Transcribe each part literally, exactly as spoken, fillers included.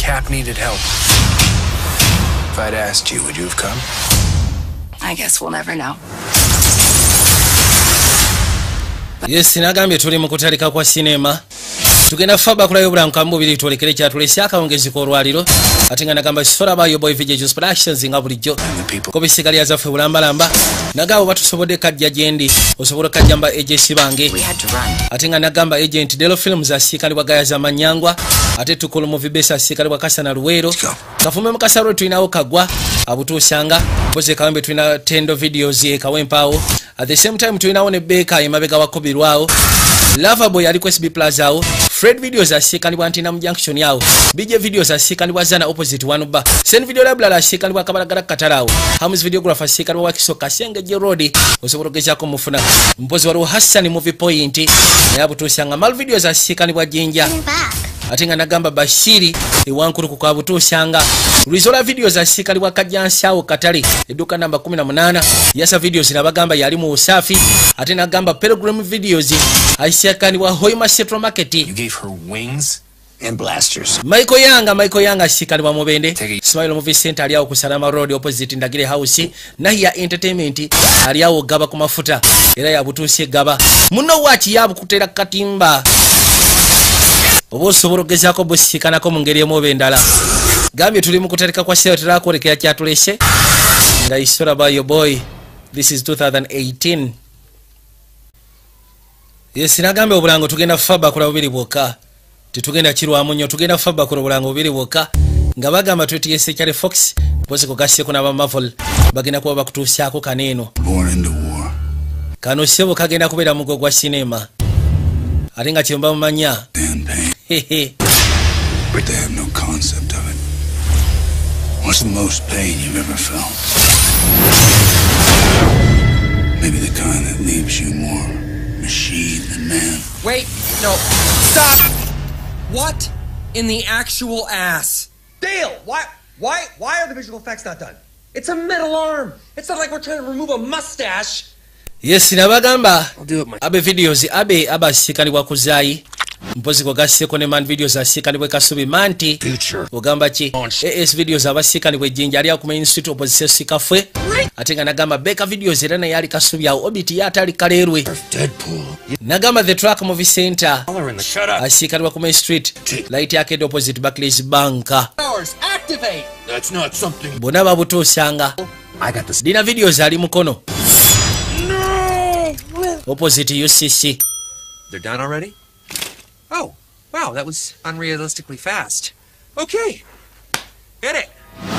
Cap needed help. If I'd asked you, would you have come? I guess we'll never know. Yes, nagambye tuli mu kutalika kwa sinema. Tugenda faba kula yobula nkambubiri twolekere kyatulese akawongezi ko lwaliro ate nga nagamba sora ba yo boy video productions nga bulijjo ko bisigali azaffe bulambalamba nagabo batusobodde kajja jendi osobola kajjamba agency bange ate nga nagamba agent Delo Films asikali bagaya za manyangwa ate tukolo movie base asikali bakasa na luwero kafume mukasaro tuinawo kagwa abutushanga boze kawembe tuina tendo videos ye kawempao at the same time tuinawo ne beka imabega wakobirwao Loverboy ali ku S B Plaza awo Fred videos asikanibwa Antina mu junction yawo B J videos asikanibwa Zana opposite one ba Sen video labla asikanibwa Kabalagala Katarawo Hamus videographer asikanibwa Wakisoka Sengege Road osoborogeza ko mufuna mpozi waro Hassan movie point yabu tosanga mal videos asikanibwa Jinja atinga nagamba Bashiri ewankuru ku kabutosanga Rizola videos asikanibwa Kajansawo Katali eduka namba kumi na munana Yasa videos nabagamba yali mu usafi ate nagamba Pilgrim videos aisikanibwa Hoima Central Market. You gave her wings and blasters. Michael Yanga, Michael Yanga asikanibwa Mubende. Smile Movie Center ali awo ku Salama Road opposite Ndagire House. Nahiya Entertainment ali awo gaba ku mafuta. Era yabutusie gaba. Muno wachi yabu kutera katimba. Oboso borogezako bosikana ko mungeri emobendala. Gambye tuli mu kutalika kwa sale tulakolekera kyatulese. Nga isora by your boy. This is two thousand eighteen. Yes, nagambe obulango tugenda faba kula bubiri bwoka. Titugenda kirwamu nnyo tugenda faba kula obulango bubiri bwoka. Nga bagamba tweti yese kyale Fox bose kugase kuna ba Marvel bagenda kuba bakutusyako kaneno. Born into war. Kano sebo kagenda kubera mugo gwa cinema. Alinga kyomba mumanya. Hehe. But they have no concept of it. What's the most pain you've ever felt? Maybe the kind that leaves you more machine than man. Wait, no, stop! What in the actual ass? Dale, why, why, why are the visual effects not done? It's a metal arm. It's not like we're trying to remove a mustache. Yes, nabagamba. Abe videos, abe aba sikanibwa kuzayi. Mpozi kwa gasi kone man videos asikanibwe Kasubi Manti. Ugamba chi. A S videos abasikanibwe Jinja ali ku main street opposite Sikafwe. Atenga nagamba Beka videos erana yali Kasubi ya obiti yatali kalerwe. Deadpool. Nagamba the track movie center. Shut up. Asikanibwa ku main street. Light yake opposite Barclays Banka. Activate. That's not something. Bona babuto sanga. I got this. Dina videos ali mukono. No. Opposite U C C. They're done already? Oh, wow, that was unrealistically fast. Okay, hit it.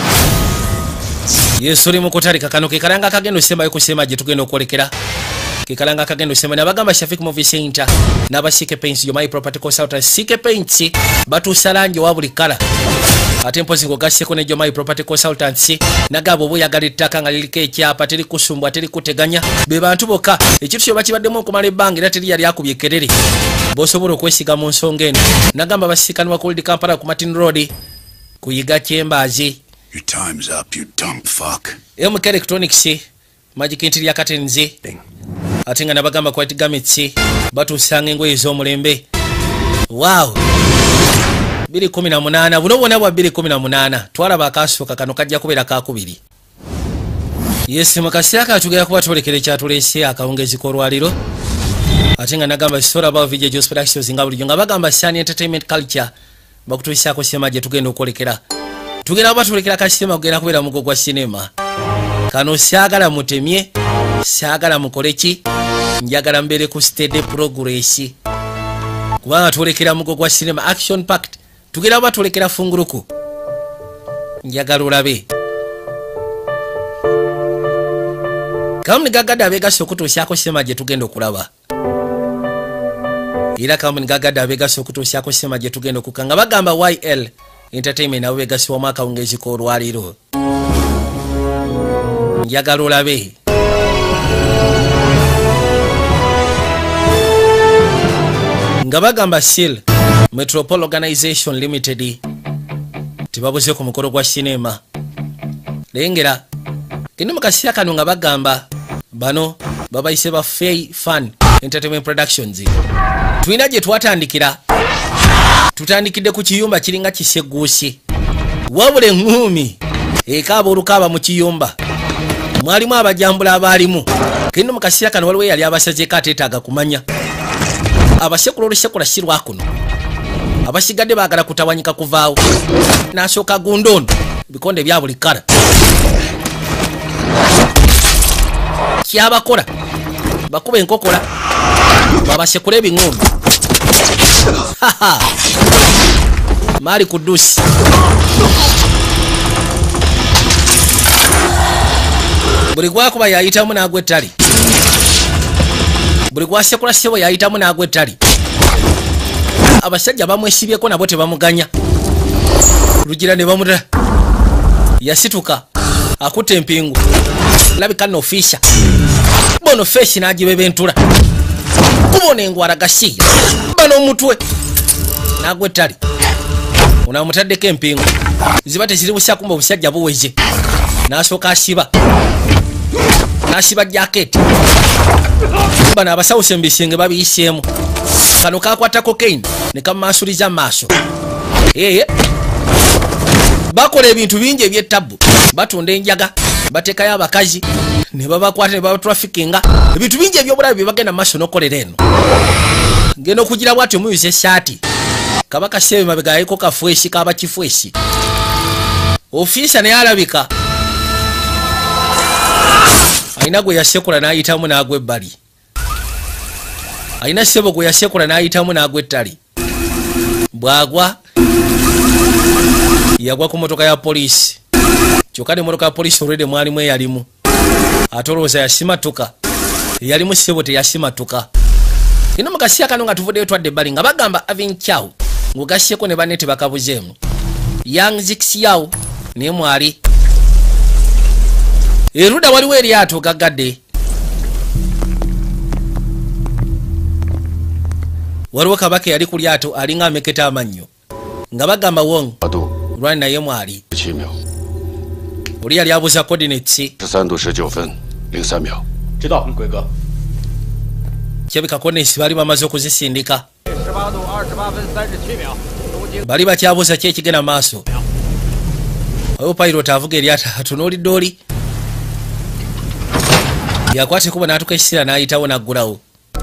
Yes, uri mukutalika kano kikalanga kagendo sema yuko sema je tugenda okwolekera. Kikalanga kagendo sema nabagamba Shafik Movie Center nabasike paints yo my property consultant sike paints batu salanje wabuli kala. Atempo zingo gase kone jo my property consultancy nagabo boya gali takanga lilike kyapa teri kusumbwa teri kuteganya be bantu boka ekitu kyo bakibaddemu okumala bangi era teri yali akubyekerere bosobolo kwesiga mu nsonga eno nagamba basikanwa ku Old Kampala ku Martin Road kuyiga kyembazi. Your time's up, you dumb fuck. M K Electronics Magic Intiri ya Katenzi atenga nabagamba kwa Tigamitsi batu sange ngoye z'omulembe. Wow, biri kumi na munana buno bona bwa biri kumi na munana twala bakasoka kano kajja kubera kakubiri. Yes, makasiaka tugera kuba tolekere kyatulese akawongezi ko lwaliro atenga nagamba sora ba video productions nga buli nga bagamba Sunny Entertainment Culture bakutuisako sema je tugenda okolekera tugenda batulekera kasema kugenda kubera mugo gwa cinema kano syagala mutemye syagala mukoleki njagala mbere ku steady progress kubanga tulekera mugo gwa cinema action packed tugenda batulekera funguruku njagala ulabe kamni gagada bega sokutusyako sema je tugenda okulaba ila kamni gagada bega sokutusyako sema je tugenda okukanga bagamba Y L Entertainment na wega siwa maka ungezi ko lwaliro njagala olabe nga bagamba S I L Metropole Organization Limited tibabuze ku mukoro gwa cinema lengera kino mukasiya kano nga bagamba bano babayise ba Fay Fun Entertainment Productions twina je twatandikira tutandikide ku kiyumba kiringa kisegusi wabule ngumi ekaba olukaba mu kiyumba mwalimu abajambula abaalimu kino mu kaseera kano waliwo yali abasazeeko ateetaaga kumanya abasekula olusekula si lwakuno abasigadde baagala kutawanyika kuvaawo n'asooka gunda ono bikonde bya buli kala kyabakola bakuba enkokola babasekula ebiŋumbi maali kudusi buli gwakuba yayitamu n'agwa ettali buli gwasekula ssebo yayitamu n'agwa ettali abasajja bamwesibyeko nabo tebamuganya lugira ne bamuta yasituka akutte empingu labika nofisha bono feshi n'agibebentula kubona engwara gasiya bano omutwe n'agwa ettali onamutaddeko empingu ziba teziri busyakumba obusajja buweze n'asooka asiba n'asiba jaketi bano abasawusa embisenge babiyiseemu kano kakwata cocaine ne kamumaasuliza maaso eye bakola ebintu bingi ebyettabu batunda enjaga batekayo abakazi ne babakwata ne babatrafikinga ebintu bingi ebyobulabe byebagenda maaso n'okolera eno ngenda okugira bwati omuyuza esaati kabaka sebe mabega yayiko kafweshi kaba kifweshi ofiisa naye alabika alina gwe yasekula n'ayitamu n'agwa ebbali alina sebo gwe yasekula n'ayitamu n'agwa ettali bwagwa yagwa ku motoka ya poliisi kyokka ne motoka ya poliisi olwedde mwalimu eyalimu ate olowooza yasimatuka eyalimu sebo teyasimatuka ino mu kaseera kano nga tuvuddeyo twadde ebbali nga bagamba avinchaw ng'ogasseko ne banne tebakabuzeemu yang zixiyaw naye mwali eruda waliwo eryato gaggadde waliwo kabaka yali ku lyato alinga ameketa amannyo nga bagamba wong lwani naye mwali oli yali abuuza coordinates kyebika coordinates bali bamaze okuzisindika bali bakyabuuza ki ekigenda maaso oyo pilot avuga eryato atunuulidde oli yakwate kuba n'atuka ekisira n'ayitawo n'aggulawo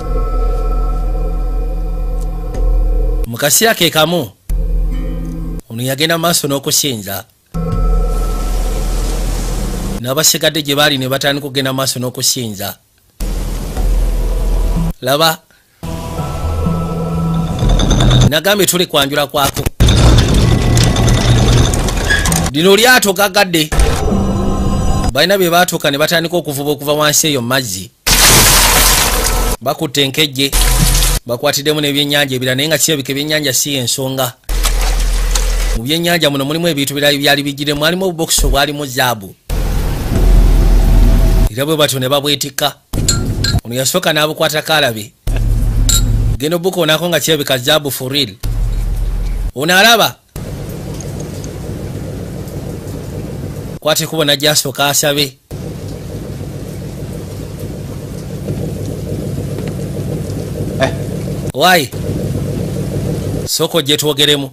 mu kaseera ke kamu ono yagenda maaso n'okusinza n'abasigadde gye baali ne batandika okugenda maaso n'okusinza laba nagambye tuli kwanjula kwako lino lyato gaggadde balina bye baatuuka ne batandika okuvuba okuva wansi eyo mazzi bakutte enkejje bakwatiddemu n'ebyennyanja ebirala naye nga kirabika ebyennyanja si ensonga mu byennyanja muno mulimu ebintu birala byali bijjiremu mwalimu obubokisi obwalimu zaabu era bwe batyo ne babwetikka ono yasooka n'abukwata kaalabe genda obuka onako nga kirabika zaabu for real ono alaba kwate kubona gyasooka asabe eh. Wai soko gye twogeremu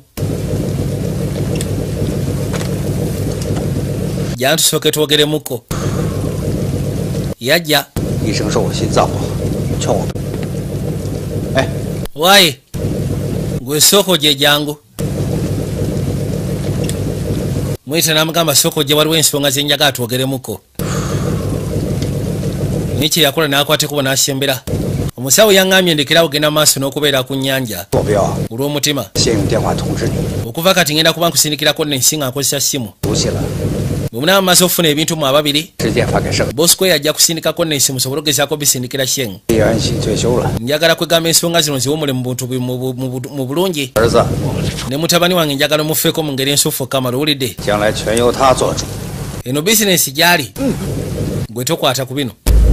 jana tusooke twogeremuko yajja eh. Wai gwe soko gye jangu mwita namugamba soko gye waliwo ensonga zenjaga twogeremuko nikye yakola n'akwate kuba n'asembera omusawo yaŋŋambye ndekera ogenda maaso n'okubeera ku nnyanja olw'omutima okuva kati ngenda kuba nkusindikirako nensi nga nkozesa simu bwe munaba mumaze okufuna ebintu mu ababiri bosco yajja kusindikako nensi musobole okugezaako bisindikira sheng njagala kwegamba ensonga zino ziwumule mu buntu mu bulungi ne mutabani wange njagala mufeeko mu ngeri ensufu kamala owulidde eno bizinesi gyali gwe tokwata ku bino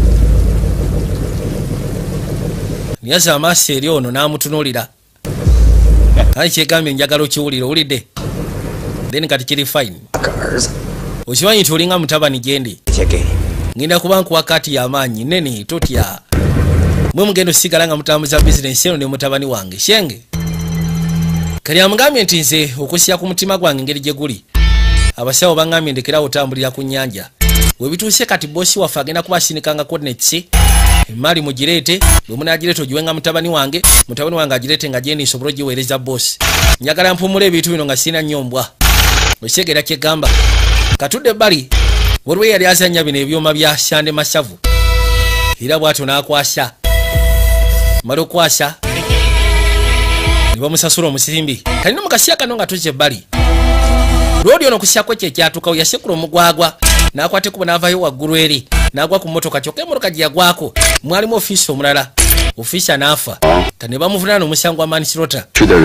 niyaza amaaso eri ono n'amutunuulira ali kyegambye njagala okiwulire owulidde then kati kiri fine okimanyi nti olinga mutabani gyendi ngenda kuba nkuwa kati y'amaanyi nene totya mwe mugenda osigala nga mutambuza bizinesi eno ne mutabani wange shenge kali amugambye nti nze okusya ku mutima gwange engeri gye guli abasawo bangambye ndekera otambulira ku nnyanja we bituuse kati bosi waffe agenda kubasinikanga coordinates emali mugirete bwe munagirete ogiwenga mutabani wange mutabani wange agirete nga jeni isobolo giweereza bosi njagala mpumula ebintu bino nga sina nyombwa okitegera kyegamba katudde bali waliwo yali azanya bino ebyuma bya Shande Mashavu era bwatyo n'akwasa mala okwasa ne bamusasula omusimbi kalina mukasya kano nga tuzze bali lwodi ono kusyako kye kyatukawo yasekula omugwagwa n'akwate kubo n'avayo waggulu eri n'agwa ku mmotoka kyokka emmotoka gye yagwako mwalimu ofiisi omulala ofiisi anaafa kane bamuvunaana omusango wa manslaughter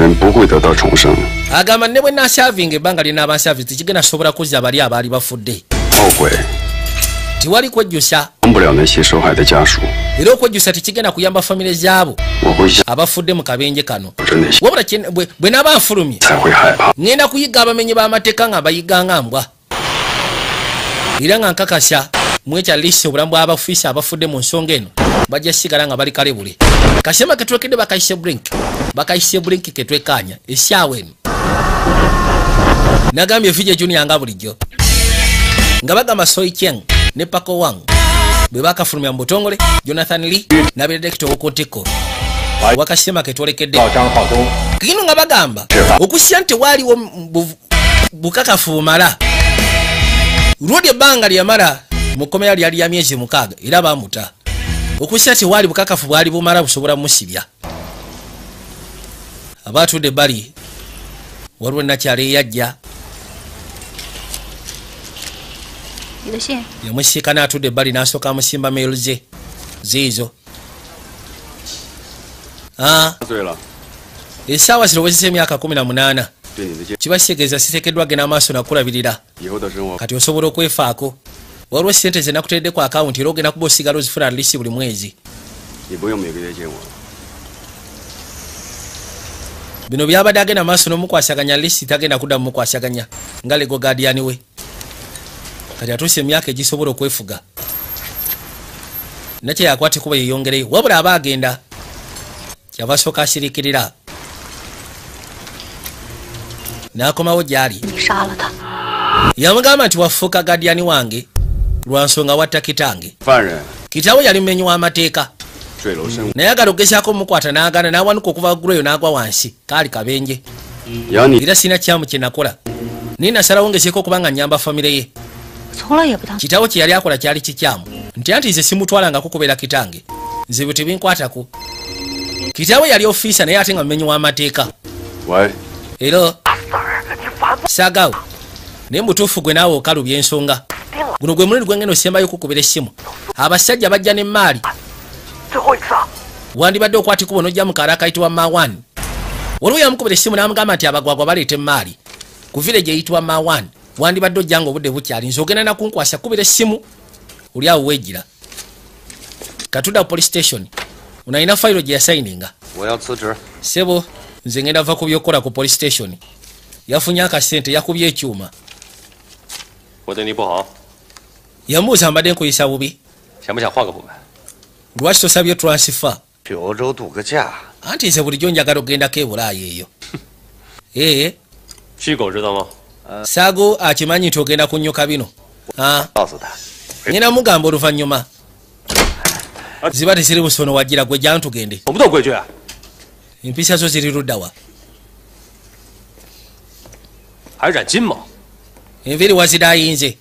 agamba ne bwe naasavinga ebbanga ly'enaabansavi tikigenda sobola kuzza bali abaali bafudde tiwali kwejjusa era okwejjusa tikigenda kuyamba famire zaabo abafudde mu kabenje kano wabula bwe naaba nfulumye ŋŋenda kuyiga abamenyi b'amateeka nga bayiganga mbwa era nga nkakasa mwekya lisi obulamu bw'abafiisi abafudde mu nsonga eno bajja sigala nga bali kalebule kasema ketwekedde bakayise brink bakayise brink ketwekanya esyawa eno nagambye Vijay Junior nga bulijjo nga bagamba Soy Cheng ne Paco Wang bwe bakafulumya mu butongole Jonathan Lee n'aberedekito w'okuntiko wakasema ketwolekedde kino nga bagamba okusya nti waaliwo bukakafu bumala lwodi ebbanga lyamala mu kkomera lyali lya myezi mukaaga era bamuta okusya ti waali bukakafu bwali bumala busobola musibya abaatudde bali waliwo nakyala eyajja yamusiika n'atudde bali n'asooka amusimba meero ze ziizo essaawa zirowezesa emyaka kumi na munaana kibakitegeeza siteekeddwa genda amaaso nakulabirira kati osobola okwefaako waliwo sente ze nakutedde ku akawunti era ogenda kuba osigala ozifuna lisi buli mwezi bino byabadde agenda amaaso n'omukwasaganya lisi tagenda kudda mumukwasaganya nga lego gaadiani we kati atuuse emyaka egisobola okwefuga nakye yakwate kuba yeyongereyo wabula aba agenda kyava asooka asirikirira n'akomawo gy'ali yamugamba nti wafuuka gaadiani wange lwa nsonga watta kitange kitaawe yali mumenyi w'amateeka naye agala okugezaako omukwata n'agaana n'awanuka okuva waggulu eyo n'agwa wansi kaali kabenje era sina kyamu kye nakola naye nasalawo ngezeeko okubanga nnyamba famire ye kitaawe kye yali akola kyali kikyamu nti anti nze simutwalangako kubeera kitange nze bwe tebinkwatako kitaawe yali ofiisa naye ate nga mumenyi w'amateeka era saagawo naye mutuufu gwe naawe okalubya ensonga guno gwe mulindi gwengenda osembayo okukubira essimu abasajja bajja n'emaali wandibadde okwati kubo n'ojja mukaala akayitibwa mawani waliwo yamukubira essimu n'amugamba nti abagwagwa baleeta emaali ku village eyitibwa mawani wandibadde ojja nga obudde bukyali nze ogenda nakunkwasa kubira essimu oli awo weegira katudda ku police station ono alina fayiro gye yasayininga sebo nze ngenda va ku byokukola ku police station yafunye akasente yakubye ekyuma yamubuuza mbadde nkuyisa bubi lwaki tosabye transfer anti nze bulijjo njagala ogendako ebulaayi eyo ee saago akimanyi nti ogenda kunnyoka bino ngenda mugamba oluvannyuma ziba teziri busono wajjira gwe jjanu tugende empisa zo ziri luddawa enviiri waziraayinze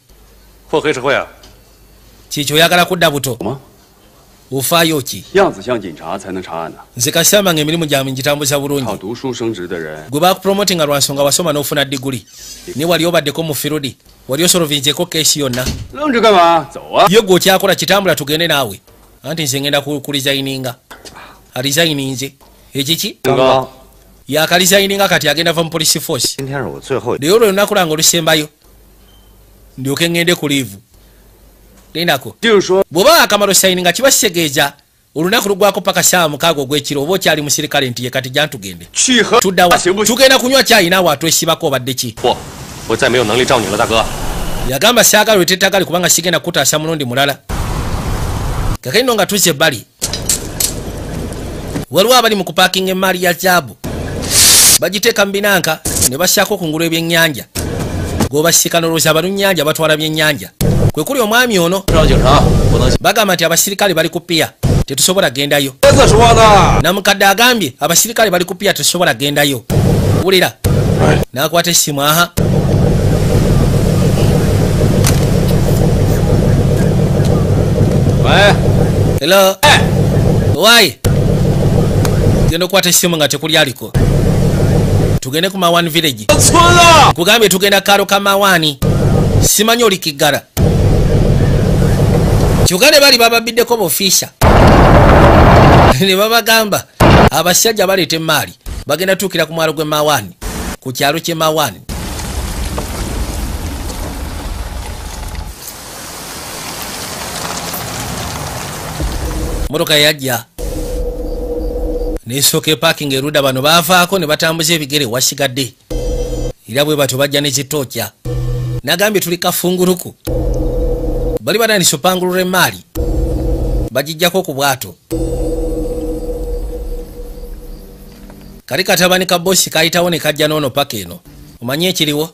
kikyo oyagala kudda buto ufaayo ki nze kasamba nga emirimu gyame ngitambuza bulungi gwe bakupromotinga lwa nsonga wasoma n'ofuna diguli ne wali obaddeko mu firudi wali osolovinzeko keesi yonna ye gwe okyakola kitambula tugende naawe anti nze ngenda kulizayininga alizayininze ekiki yakalizayininga kati agenda va mu police force naye olwo lunaku lwange olusembayo ndyoke ngende ku liivu lindako bw'oba akamalo sayininga kiba kitegeeza olunaku lugwako paka saa mukaaga ogw'ekiro oba okyali musirikale nti ye kati jja ntugende tuddawa tugenda kunywa kyayi naawe atwesibako obadde ki yagamba saagala wetettagali kubanga sigenda kutaasa mulundi mulala kakalino nga tuzze ebbali waliwo abali mu kupaakinga emaali ya zaabu bagiteeka mu binanka ne bassaako kungulu ebyennyanja gobasika n'olowooza abalunnyanja batwala byennyanja kwe kuli omwami ono bagamba nti abasirikale bali ku piya tetusobola gendayo namukadde agambye abasirikale bali ku piya tetusobola gendayo wulira nakwata essimu aha hello why genda okwata essimu nga tekuli aliko tugende ku Mawani village kugambye tugenda kalo ka Mawani simanyi oli Kiggala kyogane bali bababiddeko bofisha ne babagamba abasajja baleeta emaali bagenda tuukira ku mwalo gwe Mawani ku kyalo kye Mawani motoka yajja nesooka parking eruda bano baavaako ne batambuza ebigere wasigadde era bwe bato bajja nekitooca nagambye tuli kafunguluku bali batandise opangulula emaali bagijjako ku bwato kali katabani ka bosi kayitawo ne kajja noono paka eno omanye ekiriwo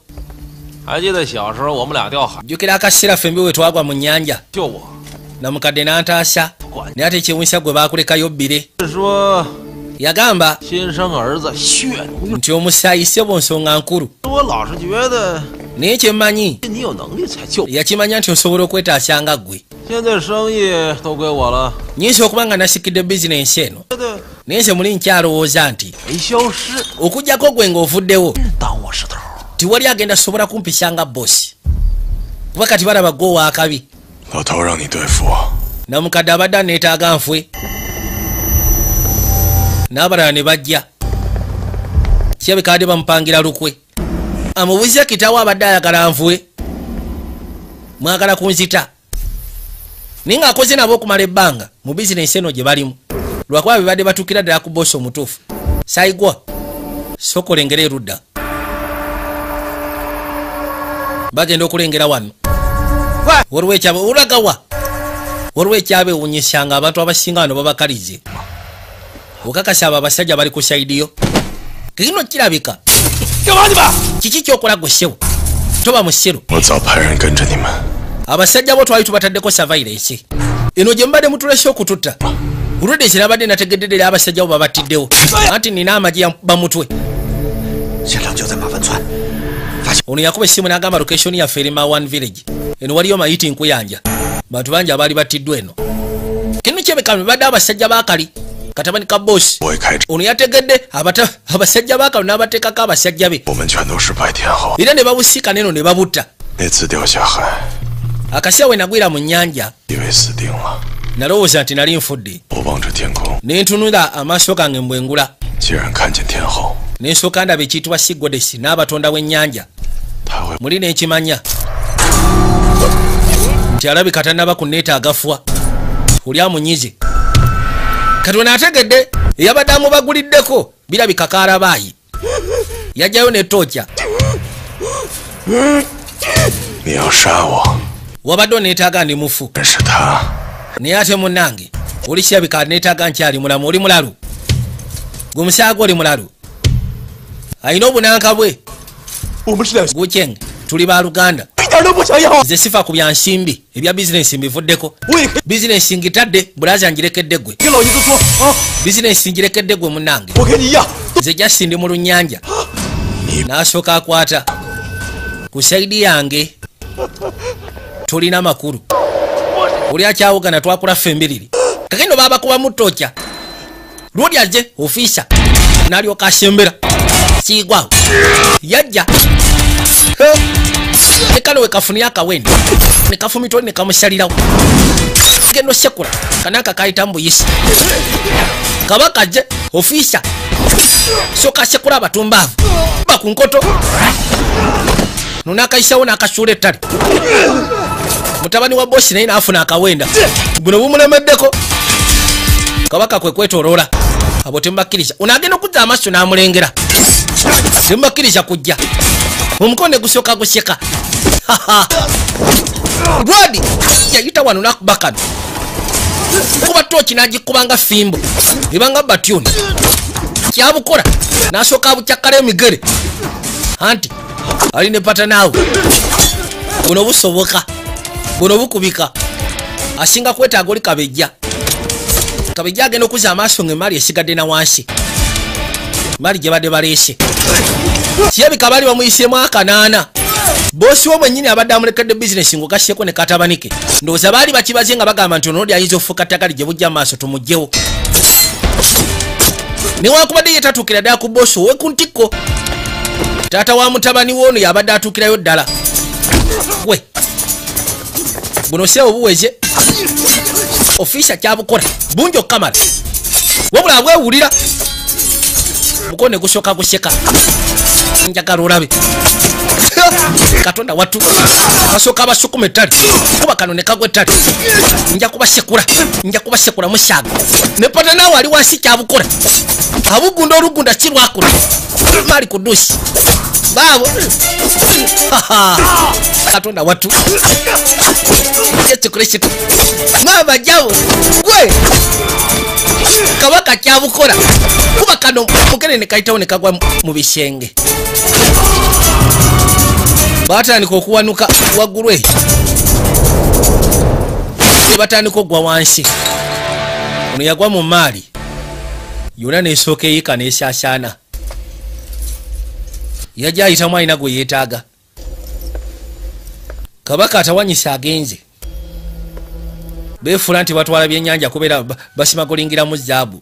jjukira akaseera fembi we twagwa mu nnyanja namukadde n'antaasa naye ate ekiwunyisa gwe baakulekayo bbire yagamba nti omusaayi sebo nsonga nkulu naye kyemmanyi yakimanya nti osobola okwetaasa nga ggwe nyinza okuba nga nasikidde bizinensi eno naye nze muli nkyalowooza nti okugjako gwe ng'ovuddewo tiwali agenda sobola kumpisa nga bosi kuba kati balaba gwe owaakabi namukadde abadde aneetaaga nfwe n'abalala ne bajja kyebekadde bamupangira lukwe amubuuze kitawo abadde ayagala nfwe mwagala kunzita naye ng'akoze nabo okumala ebbanga mu bizinensi eno gye balimu lwakuba bebadde batuukira ddala ku boosi omutuufu saigwa sooka olengera erudda bagenda okulengera wano waliwo ekyabe olagawa waliwo ekyabe ewunyisanga abantu abasinga wano babakalize okakasa abo abasajja bali ku saidiyo kikino kirabika kiki kyokola gwe ssebo toba musiru abasajja bo twali tubataddeko surveillance eno gye mubadde mutulese okututta buludde kirabadde nategeddedera abasajja bo babatiddewo anti nina amagi bamutwe ono yakuba essimu n'agamba location yaffe eri Mawani village eno waliyo mayiti nkuyanja bantu bangi abaali battiddwa eno kino kyebekano badde abasajja bakali katabani ka bosi ono yategedde abasajja bakalo n'abateekako abasajja be era ne babusika neno ne babutta akaseera we nagwira mu nnyanja nalowooza nti nali nfudde ne ntunula amaaso gange mbwengula ne nsooka ndaba ekiyitibwa sigodesi n'abatonda w'ennyanja muli n'ekimanya nti alabika tannaba kunneetaaga fwa oli amunyize katonda ategedde eyabadde amubaguliddeko birabika kaalabaayi yajjayo netooca wabadde oneetaaga ndi mufu naye ate munnange oli kirabika neetaaga nkyali mulamu oli mulalu gwe musaaga oli mulalu ayina obunanka bwe gukyenge tuli baluganda nze sifa ku byansimbi ebya bizinensi mbivuddeko bizinensi ngitadde bulaza ngirekedde gwe bizinensi ngirekedde gwe munnange nze jasi ndi mu lunnyanja n'asooka akwata ku saidi yange tulina makulu oli akyawugana twakula ffe embiriri kakendo babakubamu ttooca lwodi aze ofiisa n'alyoka asembera kiigwawo yajja nekano wekafunira akawende nekafumitoli nekamusalirawo gendo sekula kanaka kayita mbuyisi kabaka je ofisa soka sekula abatumbaavu bakunkoto nonakayisawo nakasuula ettale mutabani wa bosi naye naafuna akawenda buno bumulemeddeko kabaka kwe kwetoloola abo temubakkiriza onaagenda okuzza amaaso n'amulengera temubakkiriza kujja omukono ne gusooka guseka lwadi yayita wano nakuba kano kuba tooki n'agikubanga fimbo ebanga batyuni kyabukola n'asooka abucakkala emigere anti ali ne patanawo buno busoboka buno bukubika asinga kwetaaga oli kabejja kabejja agenda okuza amaaso ng'emali esigadde na wansi mali gye badde baleese kirabika baali bamuyiseemu akanaana boosi wo mwennyini abadde amulekedde bizinesi ng'ogasseko ne katabanike ndowooza baali bakibaze nga bagamba nti onoodi ayinza okufuuka ttagali gye bujja maaso tumugjewo newankubadde ye tatuukira ddala ku boosi owe ku ntikko taata wa mutabani w'ono yabadde atuukirayo ddala gwe buno seewo buweze ofiisa kyabukola bungi okukamala wabula abwewulira mukono ne gusooka guseka njagala olabe katonda wattu basooka abasukuma ettale kuba kano ne kagwa ettale nja kubasekula nja kubasekula musaaga ne pata naawe ali wansi kyabukola abugunda olugunda kirwakula maali ku duusi baabo katonda wattu yesu kristo mama jawo gwe kabaka kyabukola kuba kano mugere ne kayitawo ne kagwa mu bisenge batandika okuwanuka waggulu eyo ne batandika okugwa wansi ono yagwa mu maali yonna nesooka eyika nesaasaana yajja ayitamu alina gwe yeetaaga kabaka atawanyisa agenze beefuula nti batwala byennyanja kubeera basimagulingiramu zaabu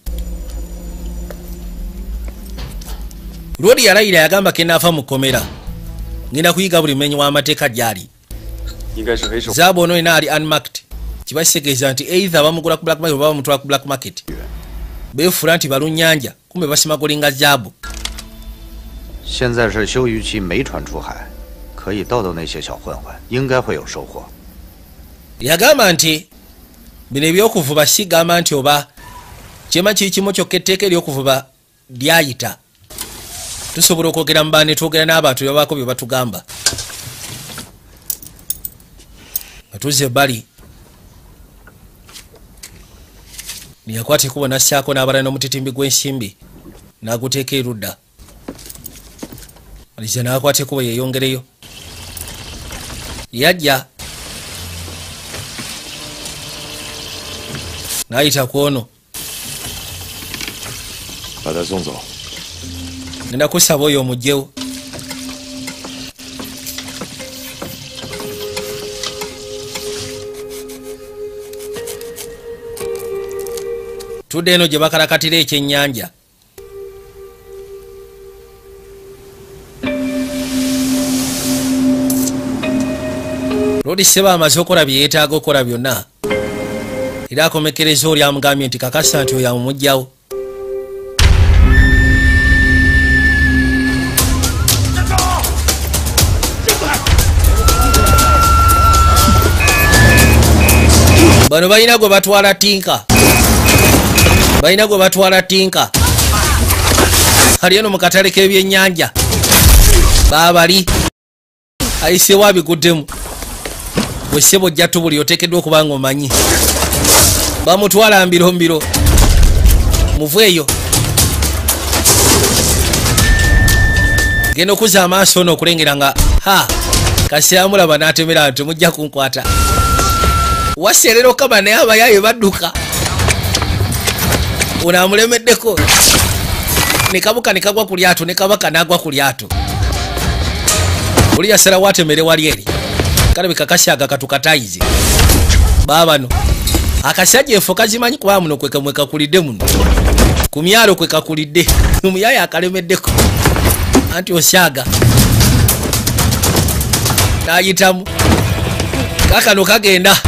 lwodi yalayira yagamba kenaafa mu kkomera ngenda kuyiga buli mumenyi w'amateeka gyali zaabu ono ena ali unmarked kibakitegeeza nti either bamugula ku black market oba bamutwala ku black market beefuula nti balunnyanja kumbe basimagulinga zaabu 现在是休渔期，没船出海，可以逗逗那些小混混，应该会有收获。 yagamba nti bino ebyokuvuba sigamba nti oba kyema kiri kimu kyokka etteeka ery'okuvuba lyayita tusobola okwogera mu baana ne twogera n'abantu byabaako bye batugamba nga tuzza ebbali neyakwata ekubo nassaako n'abalala n'omutitimbi gw'ensimbi n'aguteeka erudda aliza n'akwata ekubo yeeyongereyo yajja n'ayita ku ono ngenda kusaba oyo omugyewo tudde eno gye bakalakatira ekyennyanja lodi seba amaze okukola bye yeetaaga okukola byonna era akomekereza oli amugambye nti kakasa nti oyo amumugjawo bano balina gwe batwala tinka balina gwe batwala tinka ali eno mu katale k'ebyennyanja baabali ayiseewo abiguddemu bwe ssebo ojja tubuli oteekeddwa okuba nga omanyi bamutwala mbiro mbiro muvu eyo genda okuza amaaso ono okulengera nga ha kasiramulaba n'atemera nti mujja kunkwata waserera okaba naye abayaye badduka ono amulemeddeko ne kabuka ne kagwa ku lyato ne kabaka n'agwa ku lyato oli yasalawo atemere wali eri kalabika kasyaga katukatayize baabano akasajja enfo kazimanyi kuba muno kwekakulidde muno ku myalo kwekakulidde omuyaye akalemeddeko anti osyaga n'ayitamu kakano kagenda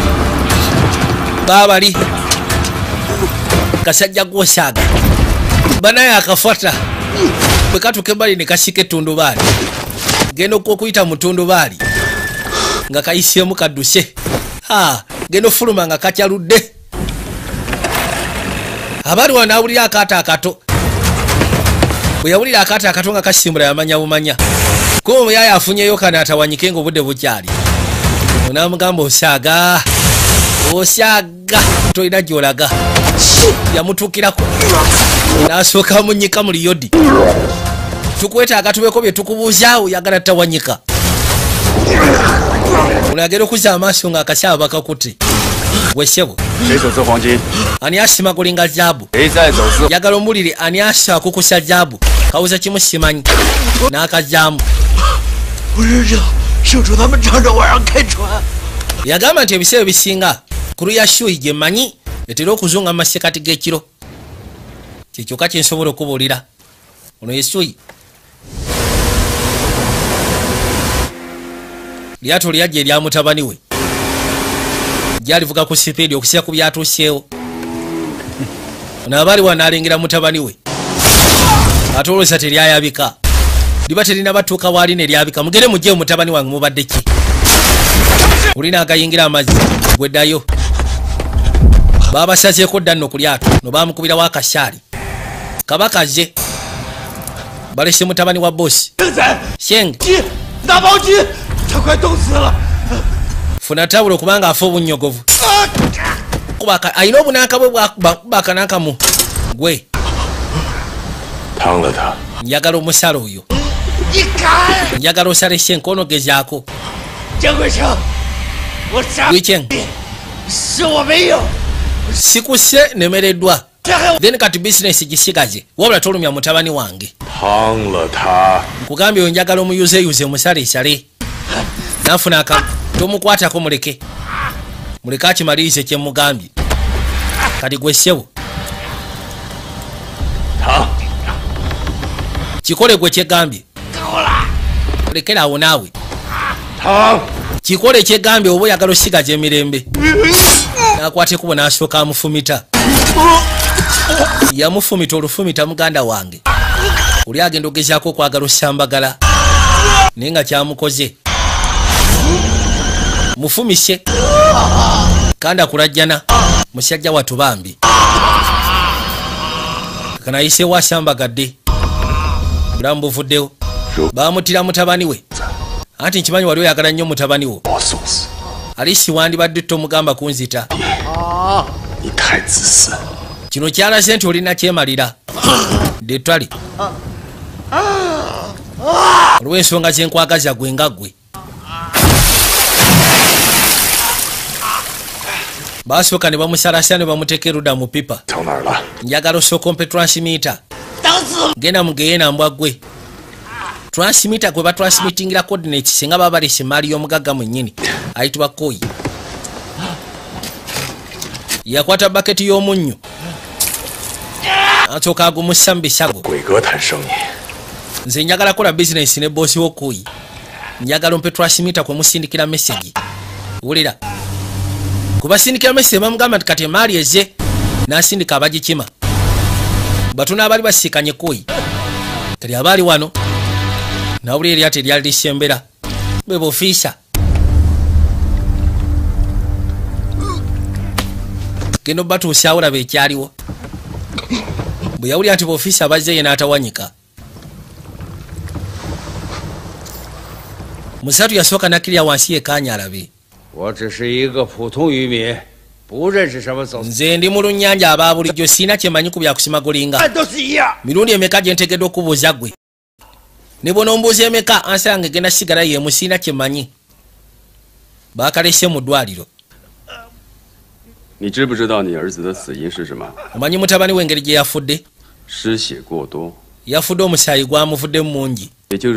baabali kasajja gwosyaga banaye akafata bwe katuka ebbali ne kasika ettundubaali genda okukuyita mu ttundubaali nga kayiseemu kadduse ha genda ofuluma nga kakyaludde abaali wano awulira akaato akato bwe yawulira akaato akato nga kasimbula yamanya bumanya kuba omuyaye afunyeyo kano atawanyike nga obudde bukyali onamugamba osyaga osyaga tolina gyolaga yamutuukirako n'asooka munyika mu liyodi tukwetaaga tubeko bye tukubuuzaawo yagala tawanyika olagera okuza amaaso ng'akasyaba kakutte wesebo ani asima kulinga jaabu yagala omulire ani asa akukusa jaabu kawuza kimu simanyi n'akajaamu yagamba nti ebiseera bisinga kuru ya shuyi gye mmanyi etera okuzunga mu masekati g'ekiro kyekyokka kyensobola okubuulira ono ye shuyi lyato lyajja erya mutabani we gyalivuga ku sipiidi okusira ku byatuuseewo ono abaali wanaalengera mutabani we ate olwesa teryayabika liba terina batuuka waali neryabika mugere mujje mutabani wange mubadde ki olina agayingira amazzi gweddayo babasazeeko dda nno ku lyato no bamukubirawo akasaali kabakaze balese mutabani wa bosi shenge funa tawulo kubanga afa obunyogovu alina obunanka bwe bwakubaka nankamu gwe njagala omusala oyo njagala osala shenke onogezaako wichen sikuse nemereddwa then kati bizinesi gisigaze wabula tolumya mutabani wange nkugambye oyo njagala omuyuzeyuze omusaleesale nafuna akamu tomukwatako muleke muleke akimalirize kyemugambye kati gwesebo kikole gwe kyegambye olekera awo naawe kikole kyegambye oba oyagala osigaza emirembe nakwatekubo nasooka amufumita yamufumita olufumita muganda wange oli agenda ogezaako okwagala osambagala naye nga kyamukoze mufumise kandi akulajjana musajja watu bambi kanayiseewo asambagadde bulamu buvuddewo bamutira mutabani we anti nkimanyi wali oyagala nnyo mutabani wo alisi wandibadde tomugamba kunzita kino kyalaze nti olina kyemalira detwali olw'ensonga zenkwagaza gwe nga gwe basooka ne bamusalasya ne bamuteeka erudda mu pipa njagala osooka ompe transmita genda mugeye nambwa gwe transmita gwe batransmitingira coordinates singa baba balese emaali y'omugagga mwennyini ayitibwa koyi yakwata baketi y'omunnyo asooka agumussa mu bisago nze njagala kola bizinesi ne boosi w'okoyi njagala ompe transmita kwe musindikira mesegi wulira kubasindikira mesegi bamugamba nti kati emaali eze n'asindika abagikima batuna abaali basiikanye koyi kati abaali wano nawulira eryato eryali lisembera bwe bofiisa genda obatuusyawo laba ekyaliwo bwe yawulira nti bofiisa abazze ye n'atawanyika musatu yasooka nakkirira wansi yekanya alabe nze ndi mu lunnyanja aba bulijjo siina kyemanyi ku byakusima gulinga mirundi emeka gye ntegeddwa okubuuza gwe ne bona ombuuza emeka ansala nga egenda sigala yemu siina kyemanyi bakalese mu ddwaliro omanyi mutabani w'engeri gye yafudde yafudde omusaayi gwamuvuddemu mungi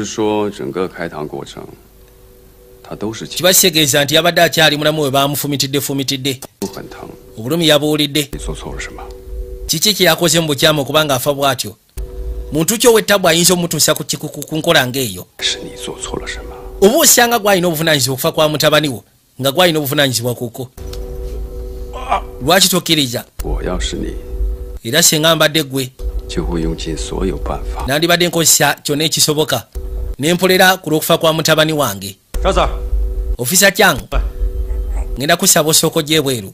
kiba kitegeeza nti yabadde akyali mulamu we bamufumitidde fumitidde obulumi yabuwulidde kiki kye yakoze mu bukyamu okubanga afa bw'atyo muntu ki ow'ettabu ayinza omutuusa ku nkola ng'eyo oba osanga gwalina obuvunanyizibwa okufa kwa mutabani wo nga gwalina obuvunanyizibwa kuko lwaki tokkiriza era singa mbadde ggwe nandibadde nkozesa kyonna ekisoboka nempolera ku lw'okufa kwa mutabani wange ofisa kyangu ngenda kusaba osoko gye bweru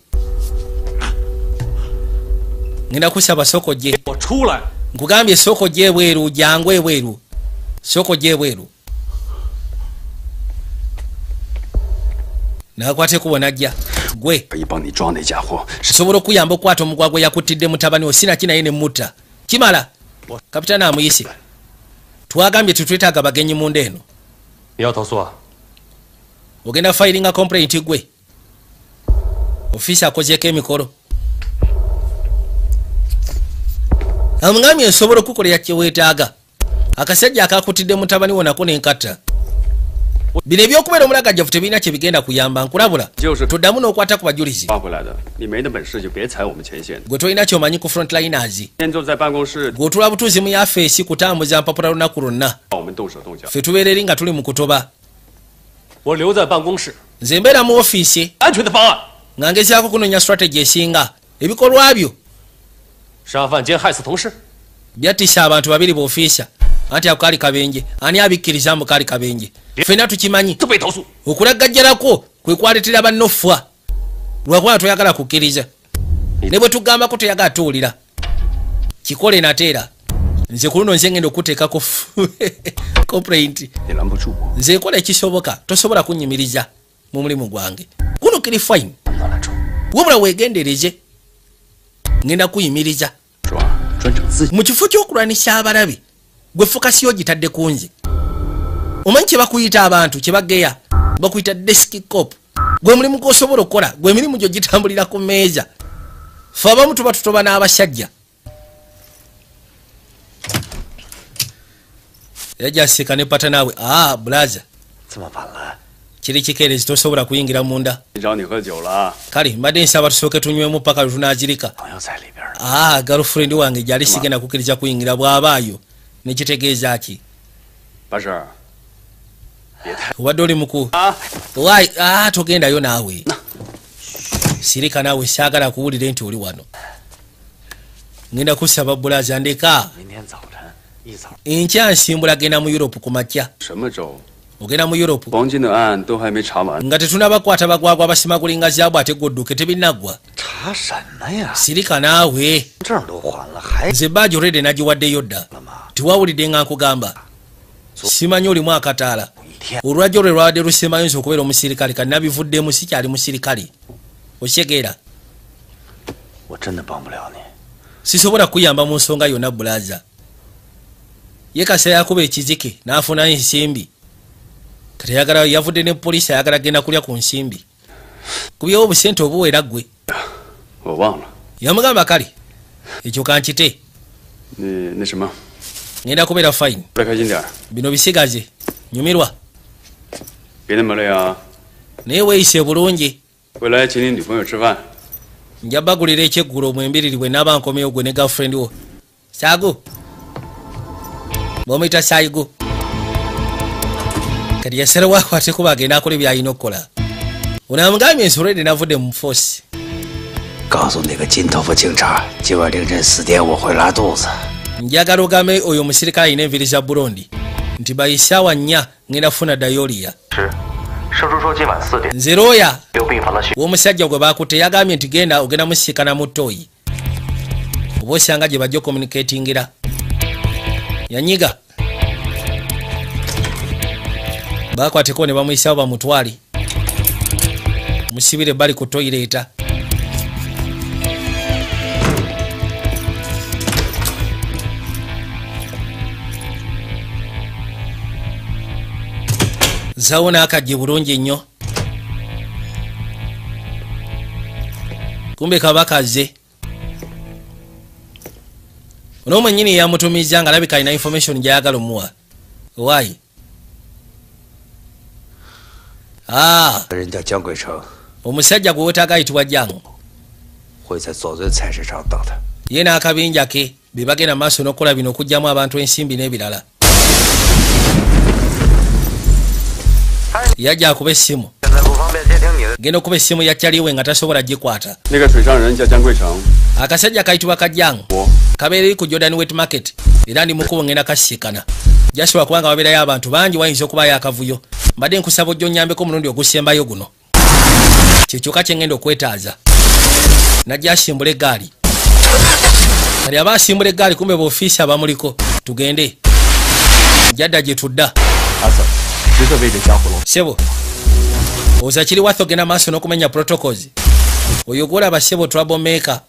ngenda kusaba soko gye nkugambye soko gye bweru jangu ebweru soko gye bweru nakwate kubona jja gwe sobola okuyamba okwata omugwa gwe yakuttidde mutabani wo sina kinaye ne mutta kimala kapitaani amuyise twagambye tetwetaaga bagenyi mu nda eno. 你要投诉啊？ ogenda filinga complaint gwe. Ofisi akozeeko emikolo. Amugambye nsobola okukolera kye weetaaga. Akasajja akakutidde mutabani wo nako n'enkatta. Bino ebyokubeera omulagajjavu tebirina kye bigenda kuyamba nkulabula. Toddamu n'okwata ku bajulizi. Gwe tolina ky'omanyi ku frontliners. Gw'otula butuuzi mu yafeesi kutambuza mpapula lunaku lwonna. Ffe tubeera eri nga tuli mu kutoba. Nze mbeera mu ofiisi nga ngezaako kunoonya strategy esinga. Ebikolwa byo byatisa abantu babiri b'ofiisa. Anti ako kaali kabenje. Ani abikkiriza mbu kaali kabenje? Ffenna tukimanyi. Okulagajjalako kwe kwaleetera bannoffa. Lwakuba toyagala kukkiriza. Ne bwe tugambako toyagala tuwulira. Kikole nateera. Nze ku luno nze ngenda okuteekako complaint. Nze kola ekisoboka. Tosobola kunnyimiriza mu mulimu gwange. Kuno kiri fine. Wabula weegendereze. Ngenda kuyimiriza. Mu kifo ky'okulwanisa abalabe. Gwe fokasiyo gitadde ku nze. Omanyi kye bakuyita abantu kye bageya. Bakuyita desk cop. Gwe mulimu gw'osobola okukola. Gwe emirimu gyo gitambulira ku mmeeza. Ffe abamu tuba tutoba n'abasajja. Yajja aseka ne pata naawe. Ah, blaza. Kiri kikeerezi tosobola kuyingira munda. Kale mbadde nsaba tusooke tunywemu paka lutunaazirika. Ah, girlfriend wange gyali sigenda kukkiriza kuyingira bw'abaayo. Nekitegeeza ki? Obadde oli muku. Wai, ah, togendayo naawe. Sirika naawe saagala kuwulire nti oli wano. Ngenda kusaba bulaza ndeka. Enkya nsimbula genda mu Europe ku makya. Ogenda mu Europe. Nga tetunabakwata bagwagwa abasimagulinga zaabu ate godduke tebinaggwa. Sirika naawe. Nze baaji olwedde nagiwaddeyo dda. Tiwawulidde nga nkugamba. Simanyi olimu akataala. Olwajjo lwe lwabadde lusemayinza okubeera omusirikale kati nabivuddemu sikyali musirikale. Okyegeera. Sisobola kuyamba mu nsonga yonna bulaza. Ye Kasa yakuba ekizike n'afuna ensimbi. Kati yagala yavudde ne poliisi ayagala genda kulya ku nsimbi. Kubyewo obusente obuwera ggwe. Yamugamba kale. Ekyo kankite. Ngenda kubeera fine. Bino bisigaze. Nyumirwa. Naye weeyise bulungi. Nja bagulira ekyeggulo mwembiriri bwe naaba nkomyewo gwe ne girlfriend wo. Saago. Bw'omuyita Saigo. Kati yasalawo akwate kuba agenda akola by'alina okukola. Unaamugambye ensolo edi navudde mu force. 告诉那个金头发警察，今晚凌晨四点我会拉肚子。 Njagala ogambe oyo omusirikale alina enviiri za Burundi nti bayisaawa nnya ngenda funa dayoliya. Nze looya w'omusajja gwe baakutte yagambye nti genda ogenda musisikana mu ttooyi. Oba osanga gye bajja communicatingira. Yanyiga. Baakwateko ne bamuyisaawo bamutwale. Musibire bali ku toyireeta. Zawona akajje bulungi nnyo. Kumbe kabakaze. Ono mwennyini yamutumiza nga alabika alina information gy'ayagala omuwa. Why? Ah. 人叫江贵成， Omusajja gwe weetaaga ayitibwa Jango. 会在左尊菜市场等他。 Ye n'akabinja ke be bagenda maaso n'okukola bino okugyamu abantu ensimbi n'ebirala. Yajja akuba essimu. Genda okuba essimu ya kyaliwe nga tasobola gikwata. Akasajja kayitibwa Kajango. Kabeera ku Jordan Wet Market. Era ndi mukubo ngenda kasikana. Jasobola kubanga wabeerayo abantu bangi wayinza okubaayo akavuyo. Mbadde nkusaba ojjo nnyambeko omulundi ogusembayo guno. Kyekyoka kye ngenda okwetaaza. Najja asimbula eggaali. Kali aba asimbula eggaali kumbe b'ofiisi abamuliko. Tugende. Jadda gye tudda. Sebo. Oza kiri watho gena maaso n'okumenya protocols. Oyo gw'olaba Sebo troublemaker.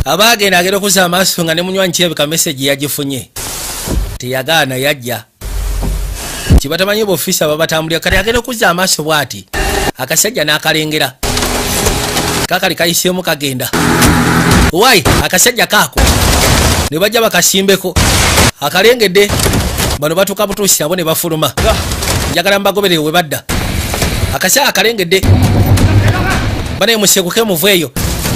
abagenda agenda okuza amaaso nga ne munywanyi kyebika message yagifunye teyagaana yajja kibatamanyi bofisa babatambulira kati agenda okuza amaaso bwati akasajja n'akalengera kakali kayiseemu kagenda wai akasajja kaako ne bajja bakasimbeko akalengedde bano batuuka butuusi abo ne bafuluma njagala mbagoberere we badda akasajja akalengedde bane musekuke muveeyo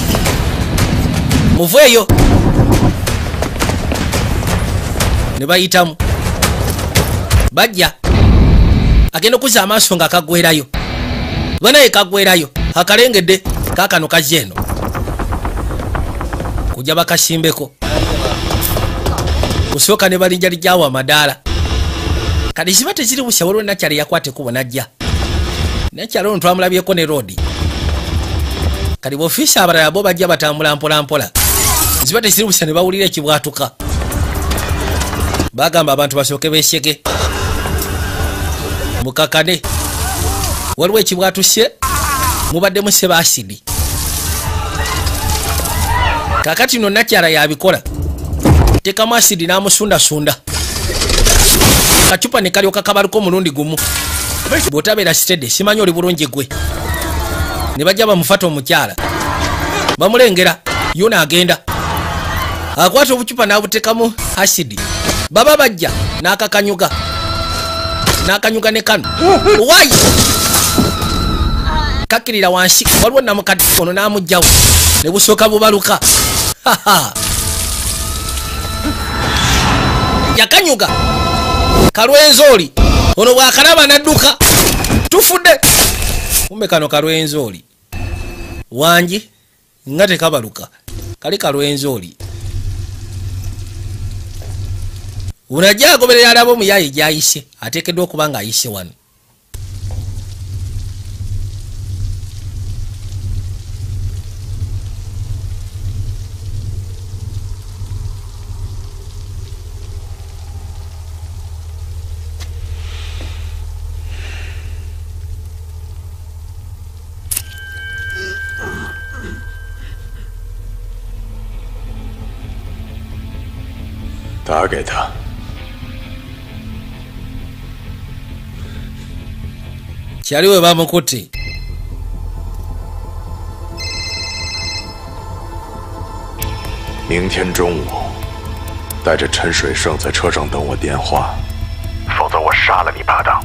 muveeyo ne bayitamu bajja agenda okuza amaaso nga kagwerayo banaye kagwerayo akalengedde kakano kajja eno kujja bakasimbeko kusooka ne balinja lijjawo amadaala kati ziba teziri busya waliwo nakyala yakwate kubo najja nakyala ono twamulabyeko ne roodi kati bofisi abalala bo bajja batambula mpola mpola ziba teziri busya ne bawulira ekibwatuka bagamba abantu basooke beesyeke mukakane waliwo ekibwatusye mubadde museba asidi kakati no nakyala yabikola tekamu asidi n'amusundasunda kacupa ne kalyoka kabaluko omulundi gumu bw'otabeera sitede simanyi oli bulungi gwe ne bajja bamufata omukyala bamulengera yo n'agenda akwata obucupa n'abutekamu asidi baba bajja n'akakanyuga n'akanyuga ne kano wayi kakirira wansi waliwo namukadde ono n'amugjawo ne busooka bubaluka yakanyuga kalwenzooli ono bwakalaba nadduka tufudde kumbe kano kalwenzooli wangi nga tekabaluka kali kalwenzooli unajja agoberera alaba omuyayi gyayise ateekeddwa okuba nga ayise wano 打给他。 kyali we bamukutte 明天中午带着陈水胜在车上等我电话，否则我杀了你搭档。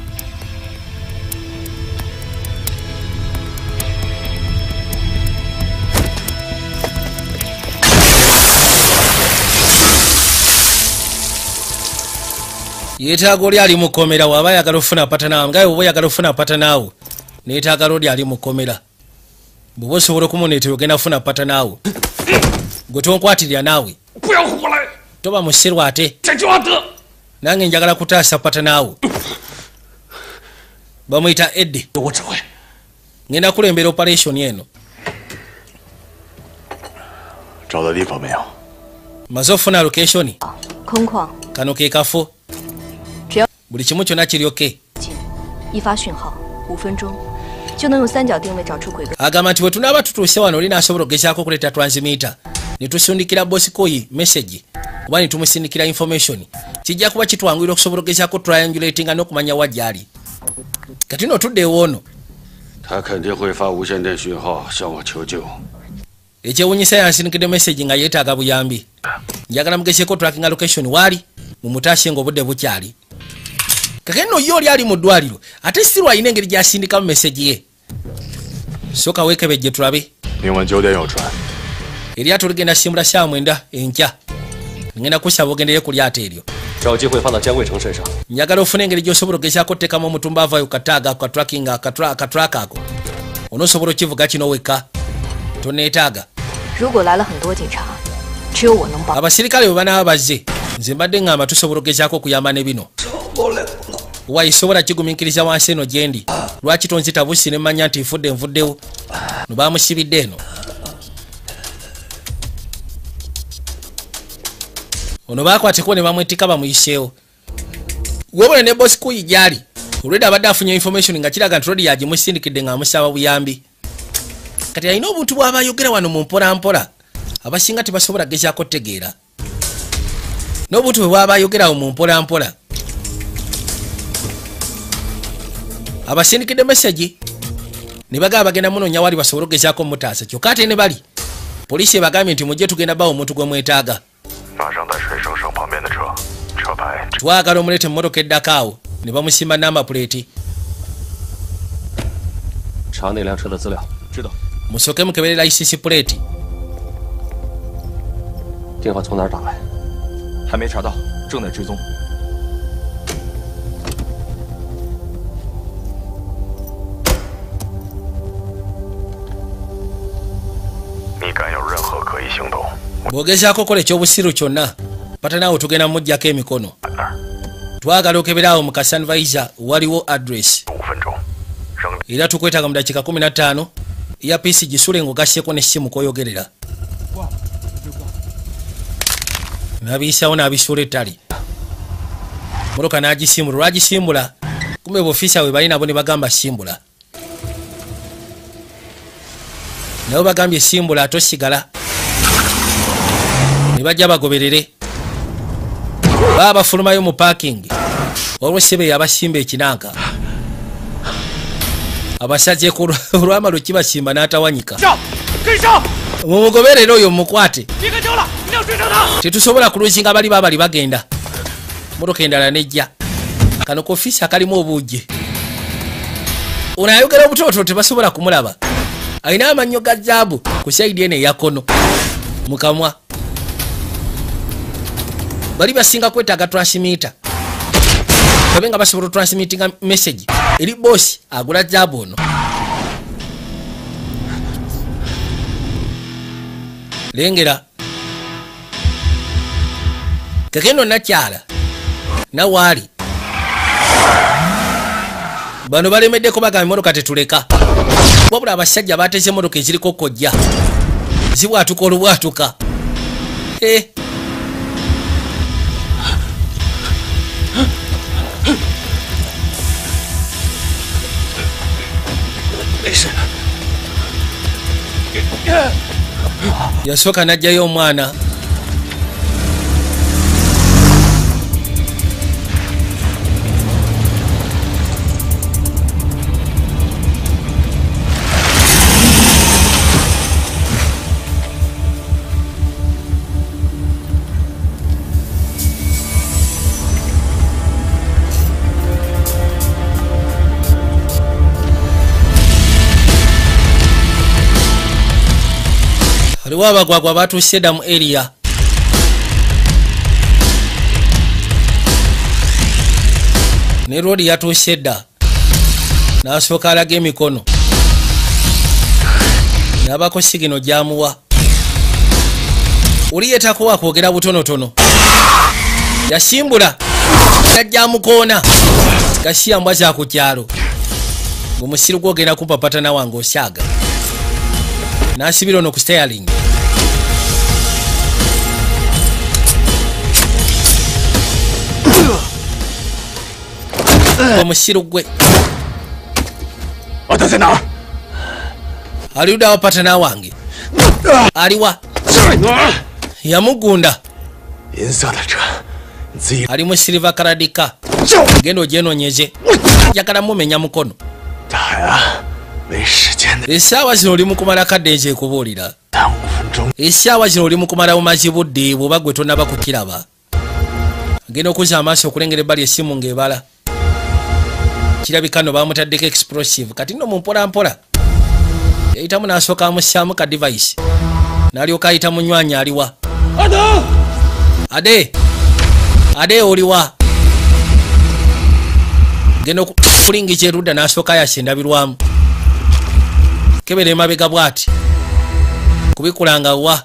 yeetaaga oli ali mukomera waba ayagala ofuna patanaawo ngaye oba oyagala ofuna patanaawo neetaaga oli ali mukomera bw'oba osobola okumuneetera ogenda funa patanaawo gwe tonkwatirira naawe toba muserwa ate nange njagala kutaasa patanaawo bamuyita edde ngenda kulembera operation eno maze ofuna location kano ke kafo buli kimu kyonna kiryoke agamba nti bwe tunaaba tutuuse wano oli naasobola okugezaako okuleeta transmitter ne tusindikira bosikoyi message oba ne tumusindikira information kijja kuba kitwanguyira okusobola okugezaako triangulatinga n'okumanya wajjali kati no tudde ewoono ekyewunyisa yansindikidde message nga yeetaaga buyambi njagala mugezeeko tracking location waali mumutaasye ng'obudde bukyali kakeno yo oli ali mu ddwaliro ate sirwa ayina engeri gyasindikamu message ye soka weekebejje tulabe eryato ligenda simbula saa mwenda enkya ngenda kusaba ogendere ku lyato eryo njagala ofuna engeri gy'osobola okugezaako oteekamu omutumba avayo kataaga katracking akatrack ako onoosobola okivuga kino wekka toneetaaga abasirikale bwe banaaba bazze nze mbadde ngamba tusobola okugezaako okuyamba ne bino wayisobola kigumiikiriza wansi eno gyendi lwaki tonzita busi nemmanya nti nfudde nvuddewo no bamusibidde eno ono baakwateko ne bamwetika bamuyiseewo webona ne bosikuyi gyali olwedde abadde afunye information nga kiraga nti rodi yagimusindikidde nga amusaba buyambi kati alina obuntu bw'aba ayogera wano mu mpola mpola abasinga tebasobola gezaako tegeera n'obuntu bwe bwaba ayogerawo mu mpola mpola. Abasindikidde message ne bagamba bagenda munoonya wali basobole okugezaako mutaasa kyokka ate ne bali poliisi ebagambye nti mujje tugenda bawo omuntu gwe mwetaaga. Twagala omuleete emmotoka eddako awo ne bamusimba n'amapuleeti. Musooke mukebere layisisi puleeti. 电话从哪儿打来？还没查到，正在追踪。 你敢有任何可疑行动？ bw'ogezaako kola ekyobusiru kyonna pata naawe tugenda mujjako emikono. Twagala okeberawo mu kasanvaiza waliwo address era tukwetaaga mu dakiika kumi na ttaano ya piisi gisule ng'ogasyeko n'essimu koyogerera. Nabiyisawo n'abisuula ettali mmotoka n'agisimbula olwagisimbula kumbe b'ofiisa we bali nabo ne bagamba simbula nabo bagambye simbula atosigala ne bajja bagoberere baba bafulumayo mu parking olw'essebe yabasimba ekinanka abasajjeko olwama lwe kibasimba n'atawanyika mumugoberere oyo mukwate tetusobola kuluzinga bali babali bagenda motoka endala nejja kano kofisi akalimu obujje ono ayogera obutooto tebasobola kumulaba alina amannyo ga jaabu ku saidi eno eyakono mukamwa bali basinga kwetaaga transmitter babe nga basobola otransmittinga message eri bosi agula jaabu ono lengera kakeno nakyala nawaali bano balemeddeko bagamba emmotoka tetuleka wabula abasajja bateze emmotoka eziriko kojja zibwatuka olubwatuka eh. Yasooka n'ajjayo omwana aliwo abagwagwa batuuse edda mu area ne roodi yatuuse edda n'asooka alaga emikono n'abako sigino gyamuwa oli yetakowa kwogera butonotono yasimbula yajjamukoona kasiya mbwa za ku kyalo ng'omusiru gwogenda kumpapatana wange osyaga n'asibira ono ku staring omusiru gwe aliudawo patana wange aliwa yamugunda ali mu silver karadika genda ogyenonyeze njagala mumenya mukono essaawa zino oli mukumala kadde nze kubuulira essaawa zino oli mukumala bumazi budde bwoba gwe tonaba kukiraba genda okuzza amaaso okulengera ebbali essimu ng'ebala kirabika no bamutaddeko explosive kati nno mumpola mpola yayitamu n'asooka amussaamu ka device n'alyoka ayita munywanyi aliwa ade ade oliwa genda okulingiza erudda n'asooka yasendabirwamu kebera emabega bwati kubikulanga wa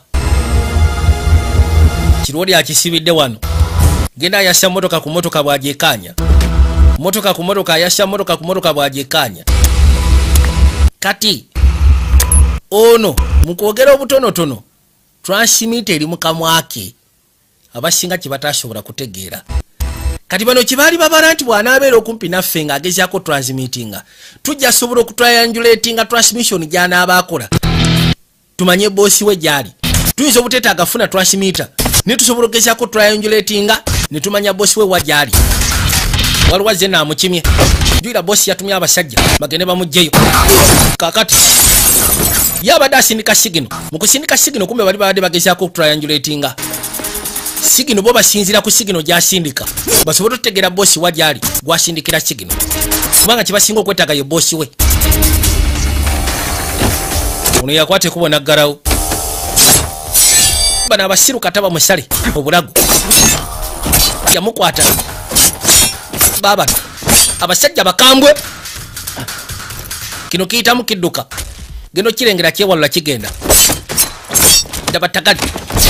kirwoli akisibidde wano genda ayassa motoka ku motoka bwagekanya motoka ku motoka ayassa motoka ku motoka bwagekanya kati ono mukwogera obutonotono transmitter eri mukamwake abasinga kibatasobola kutegeera kati bano kibaali babala nti bw'anaabeera okumpi naffe ng'agezaako transmittinga tujja sobola okutriangulatinga transmission gy'anaaba akola tumanye boosi we gyali tuyinza obuteetaaga funa transmitter nitusobola okugezaako triangulatinga nitumanya bosi we wajali waliwo azze naamukimye juyira bosi yatumye abasajja bagende bamugjeyo kakati yabadde asindika sigino mu kusindika sigino kumbe bali babadde bagezaako triangulatinga sigino bo basinzira ku sigino gyasindika basobole otutegeera bosi wajali gwasindikira sigino kubanga kibasinga okwetaaga ye bosi we ono yakwate kubona ggalawo bano abasiru kataba musale obulago yamukwata baba abasajja bakambwe kino kiyitamu kidduka geno kirengera kyewalula kigenda dabatagali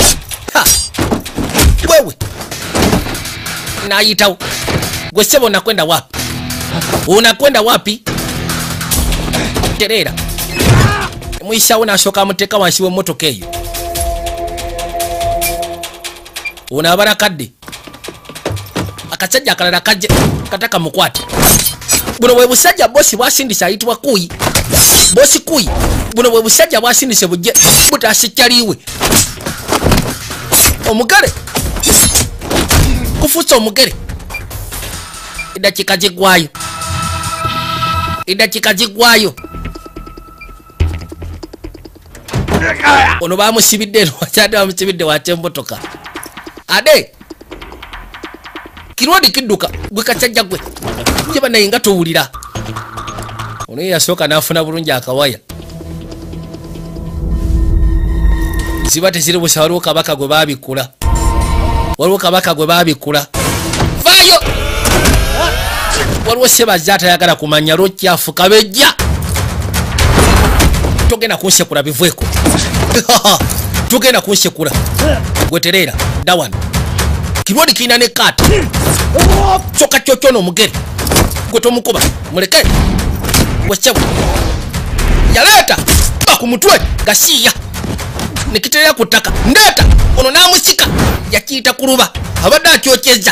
wewe nayitawo gwe sebo unakwenda wapi unakwenda wapi terera mwishawo nashoka amuteka wansi w'emmotoka eyo ono abala kadde akasajja akalala kajje kataka mukwate buno bwe busajja bosi bwasindisa ayitibwa kuyi bosi kuyi buno bwe busajja bwasindise bujje butasikyaliwe omugere kufusa omugere eddakiika gigwayo eddakiika gigwayo ono bamusibidde eno wakyadde bamusibidde wate emmotoka ade kirwadi kidduka gwe kacajja gwe jeba naye nga towulira ono yasooka n'afuna bulungi akawaya ziba teziri busa waliwo kabaka gwe baabikula waliwo kabaka gwe baabikula vaayo waliwo sebazza atayagala kumanya lwokyafu kabejja togenda kunsekula biveeko togenda kunsekula gweterera dawano kirwadi kiina ne kaata soka kyokyono omugere gwe tomukuba muleke wesebo yaleeta ba ku mutwe gasiiya nekiterera ku ttaka ndeeta ono n'amusika yakiyita kuluba abadde akyokyeza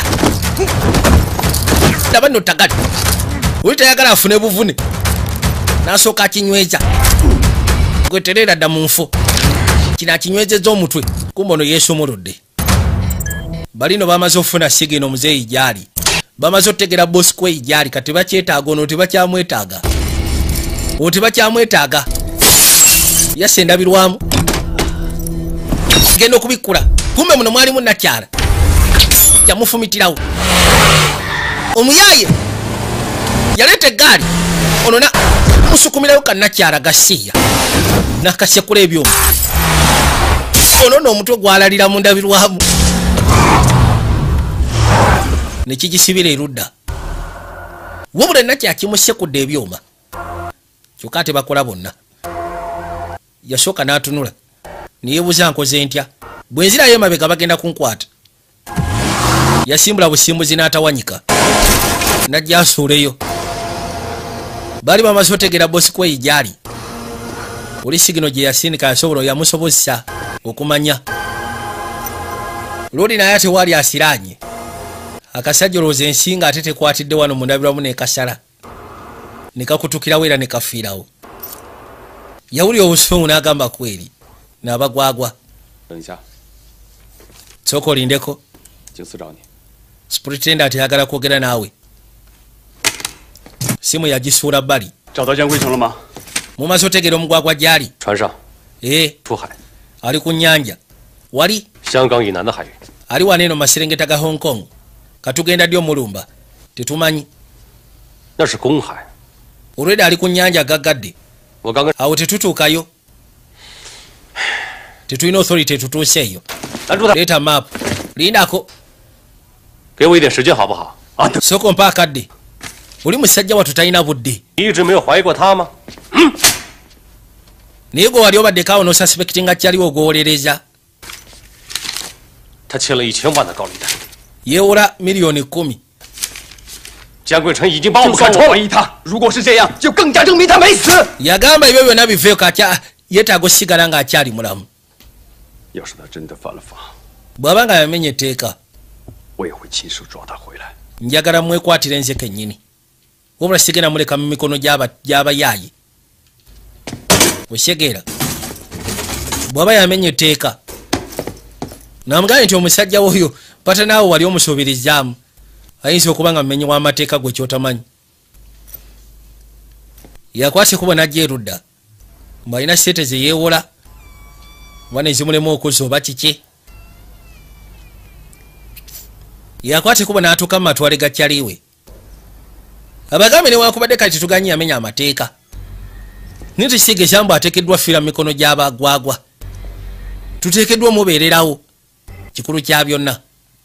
laba nno tagali oli tayagala afune buvune n'asooka akinyweza gweterera dda mu nfo kino akinywezeza omutwe kumba ono yeesomolodde balino bamaze ofuna sigino muzeeyi gyali bamaze otegera bosi kwe gyali kati bakyetaaga ono tebakyamwetaaga ono tebakyamwetaaga yase endabirwamu genda okubikula kumbe muno mwalimu nakyala yamufumitirawo omuyaye yaleeta eggaali ono na musukumirayo kannakyala gasiiya nakasekula ebyuma ono n'omutwe gwalalira mu ndabirwamu nekigisibira erudda wabula nakyakimusekudde ebyuma kyokka ate bakola bonna yasooka n'atunula neyebuuza nkoze ntya bwe nzirayo emabega bagenda kunkwata yasimbula busimbuzi n'atawanyika najja asuuleyo baali bamaze otegera bosi kweyi gyali oli sigino gye yasindika yasobola yamusobozesa okumanya lodi naye ate waali asiranye akasajja olowooza ensinga ate tekwatidde wano mu ndabirwamu nekasala nekakutukirawo era nekafiirawo yawulira obusungu n'agamba kweri n'abagwagwa sooka olindeko superintendent ayagala kwogera naawe simu yagisuula bbali mumaze otegera omugwagwa gyali ee ali ku nnyanja wali ali wano eno maserengeta ga Hong Kong katugenda ddi omulumba tetumanyi olwedde ali ku nnyanja gaggadde awo tetutuukayo tetulina authority tutuuseeyo leeta map lindako soko mpa akadde oli musajja watu talina budde naye gwe wali obaddekaawo n'osaspektinga kyaliwo ogwowolereza yewola miliyoni kumi yagamba ebyo byonna biveeko atya yeetaaga osigala ng'akyali mulamu bw'aba nga yamenya etteeka njagala mwekwatira enze kennyini wabula sigenda muleka mu mikono gy'abayaayi osegera bw'aba yamenya etteeka namugambye nti omusajja woyo pata naawe wali omusuubirizaamu ayinza okuba nga mumenyi w'amateeka gwe kyotamanyi. yakwata ekubo n'ajja erudda mbu alina sente ze yeewola oba nezimulemu okuzza oba kiki. yakwata ekubo n'atuuka mu matwale ga kyaliwe abagambe newankubadde kati tuganye yamenya amateeka naye tekitegeeza mbu ateekeddwa fiira mu mikono gy'abagwagwa. tuteekeddwa omubeererawo kikulu kya byonna.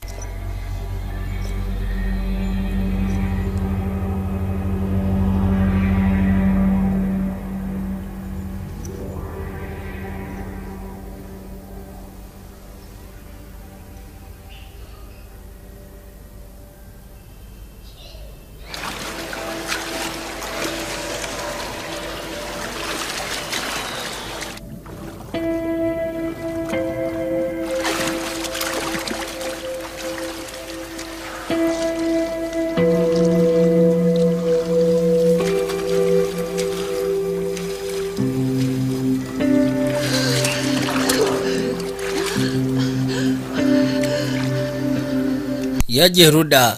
yajja erudda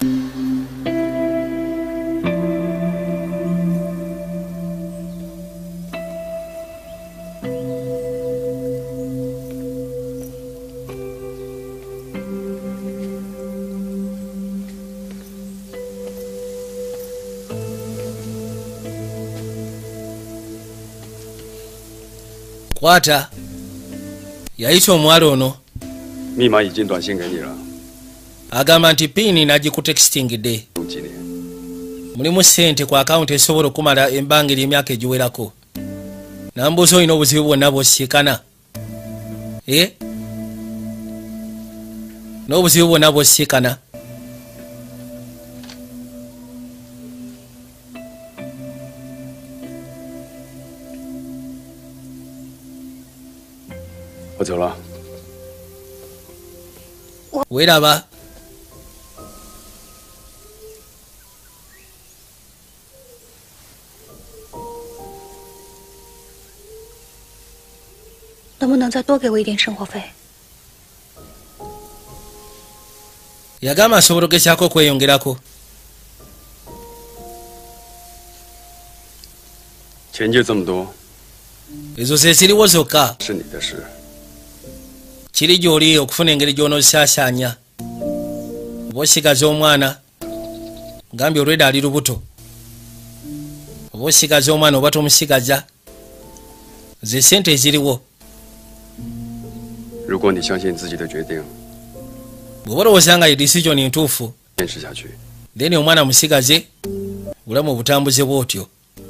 kwata yayita omuwala ono 密码已经短信给你了。 agamba nti piini nagikutekisitingidde. mulimu ssente ku akawunti esobola okumala embanga ery'emyaka egiwerako. nambuuza olina obuzibu bwonna bwosiikana. e n'obuzibu bwonna bwosiikana. weeraba. 能不能再多给我一点生活费？ yagamba asobola ogezaako okweyongerako. 钱就这么多， ezo ze ziriwo zokka. 是你的事。 kiri gy'oli okufuna engeri gy'onoosaasaanya. oba osigaza omwana ngambye olweda ali lubuto, oba osigaza omwana oba tomusigaza, ze sente eziriwo. 如果你相信自己的决定， bw'oba olowooza nga ye decision ntuufu, 坚持下去。 then omwana musigaze, bulamu obutambuze bw'otyo.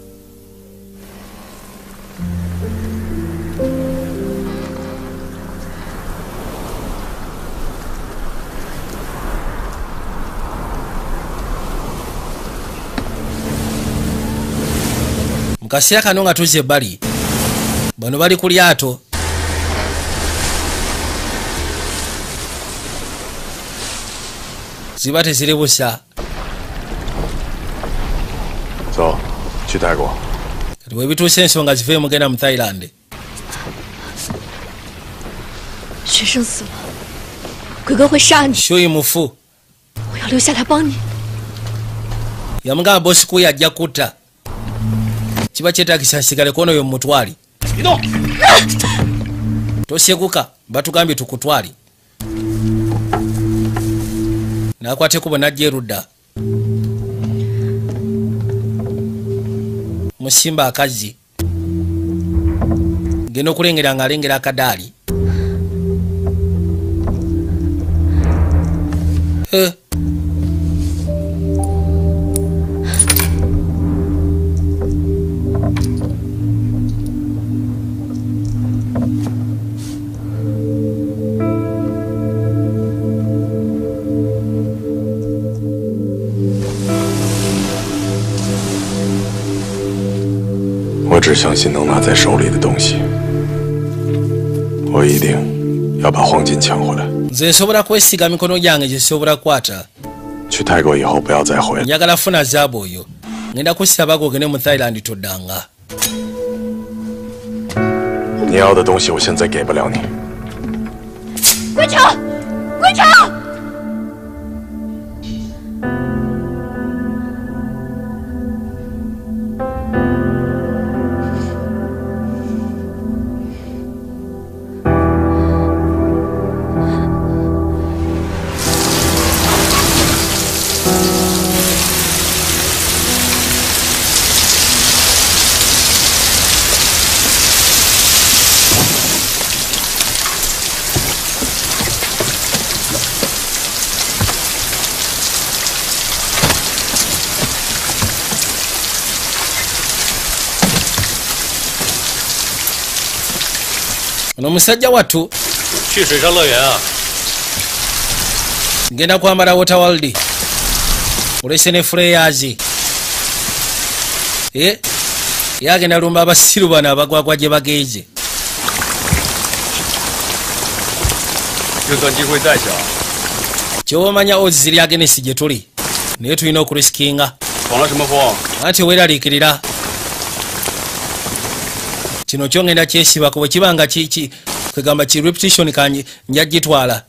mu kaseera kano nga tuzze ebbali, bano bali ku lyato. ziba teziri busa. 走，去泰国。 kati bwe bituuse ensonga zive mugenda mu Thailand. 学生死了，鬼哥会杀你。 shoyi mufu. 我要留下来帮你。 yamugamba bosi kuyo ajja kutta. kiba kyetaagisa nsigale kono yo mumutwali. tosekuka, batugambye tukutwali. nakwata ekubo n'ajja erudda. musimba akazzi genda okulengera ng'alengera akadaali. Eh. 我只相信能拿在手里的东西，我一定要把黄金抢回来。 nze nsobola kwesiga mikono gyange gye sisobola kukwata. 去泰国以后不要再回来。 njagala funa zaabu oyo. ngenda kusaba ogende mu Thailand toddanga. 你要的东西我现在给不了你。 归城。 ono musajja wattu 去水上乐园啊 ngenda kwambala Waterworld olese ne flayers eh yagenda lumba abasiru bano abagwagwa gye bageeze 就算机会再小 kyomanya odds ziri agenesi gye tuli naye tulina okuriskinga 闯了什么祸 anti weeraliikirira kino kyongenda kyesibako bwe kibanga kwegamba ki repetition kanyi njagitwala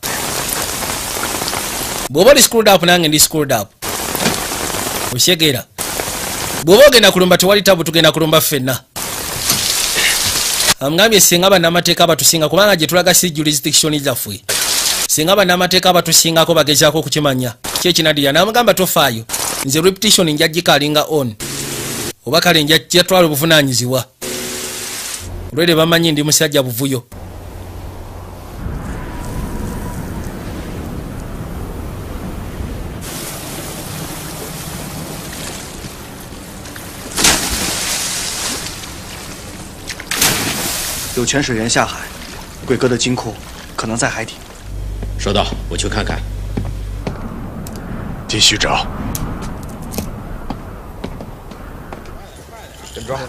bw'oba oli screwed up nange ndi screwed up okyegera bw'oba ogenda kulumba tewali tabu tugenda kulumba ffenna amugambye singa bannamateeka abatusinga kubanga gye tulaga si jurisdiction zaffe singa bannamateeka abatusingako bagezaako okukimanya kyekinadira namugamba tofaayo nze repetition njagikalinga on oba kale njatwala obuvunaanyizibwa olwere bamanyi ndi musajja buvuyo 有潜水员下海，贵哥的金库可能在海底。 收到，我去看看。 继续找。 跟抓。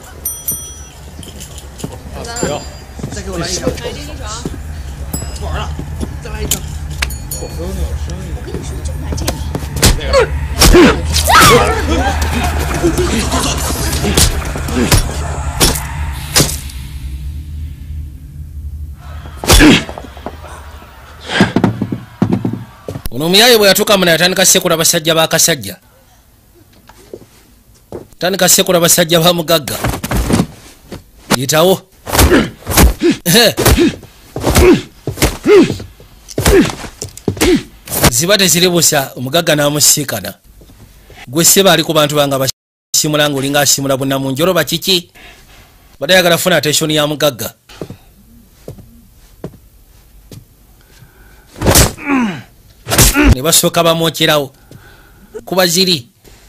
不要，再给我来一张。不玩了，再来一张。我跟你有生意。我跟你说，就买这个。那个。走走走。 ono omuyaye bwe yatuuka muno yatandika sekula basajja bakasajja tandika sekula basajja ba mugagga yitawo ziba teziri busa omugagga n'amusiikana gwe seba ali ku bantu banga basimula ng'olinga asimula bunnamunjoloba kiki badde ayagala funa attensioni ya mugagga ne basooka bamwokyerawo kuba ziri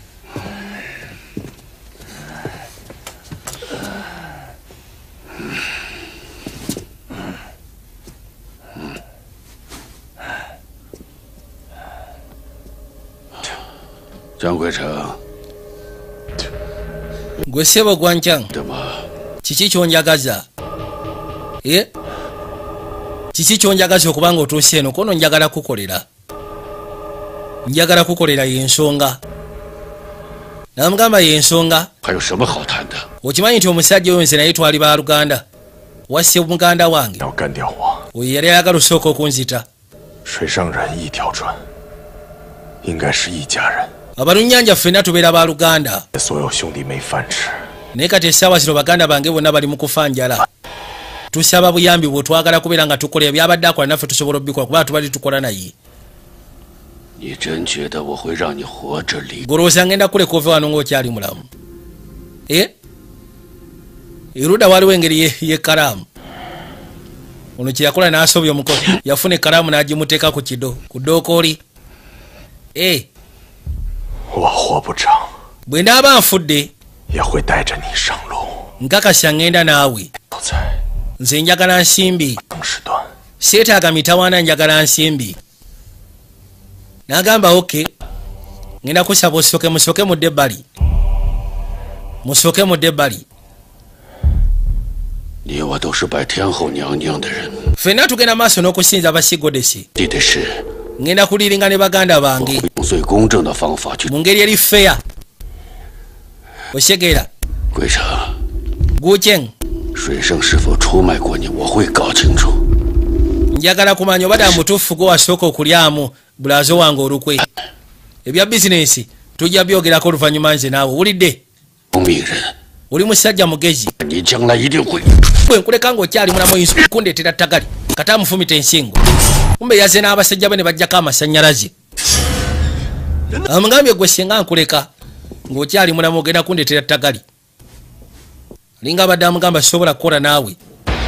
张贵成 gwe ssebo gwankyang kiki kyonjagaza e kiki kyonjagaza okubanga otuuse eno kono njagala kukolera njagala kukolera yensonga namugamba yensonga okimanyi nti omusajja oyo nze naye twali ba luganda wasse muganda wange oyo yali ayagala osooka okunzita abalunnyanja ffenna tubeera ba luganda naye kati essaawa zino baganda bange bonna bali mu kufa njala tusaba buyambi bwe twagala kubeera nga tukola ebyabadde akola naffe tusobola obikola kubanga tubali tukola naye golowooza ngenda kuleka ove wano ng'okyali mulamu e eruda waliwo engeri yekalaamu ono kyeyakola n'asobya omukono yafuna ekalaamu n'agimuteeka ku kido ku dookooli e bwe ndaaba nfudde nkakasa ngenda naawe nze njagala nsimbi seetaaga mitawaana njagala nsimbi nagamba oke ngenda kusaba osooke musooke mudde ebbali musooke mudde ebbali ffenna tugenda maaso n'okusinza abasigodesi ngenda kuliringa ne baganda bange mu ngeri eri feya osegeera gukyeng njagala kumanya obadde mutuufu gwe wasooka okulyamu bulazo wange olukwe ebya bizinensi tujja byogerako oluvannyuma nze naawe wulidde oli musajja mugezi bwe nkuleka ng'okyali mulamu yinsu kundeetera ttagali kati amufumita ensingo kumbe yaze n'abasajja be ne bajjako amasannyalaze amugambye gwe singa nkuleka ng'okyali mulamu ogenda kundeetera ttagali alinga abadde amugamba sisobola kukola naawe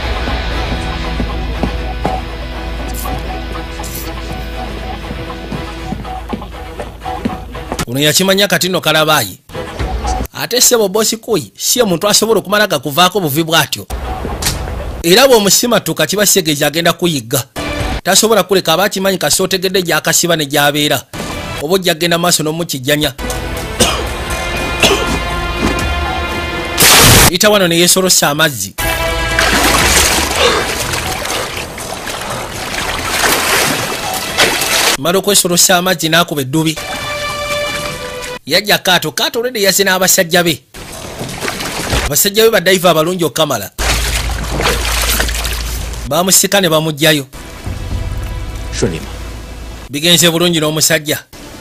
ono yakimanya kati nno kalabaayi ate sebo bosi kuyi si omuntu asobola okumala gakuvaako buvi bwatyo era bw'omusimatuka kibasegeja agenda kuyigga tasobola kuleka abakimanyi kasi otegedde gyakasiba ne gyabeera oba ojja genda maaso n'omukijjanya yita wano ne yeesolosa amazzi mala okwesolosa amazzi n'akuba eddubi yajja kaato kaato olwedde yaze n'abasajja be abasajja be badaiva abalungi okukamala bamusika ne bamugjayo bigenze bulungi n'omusajja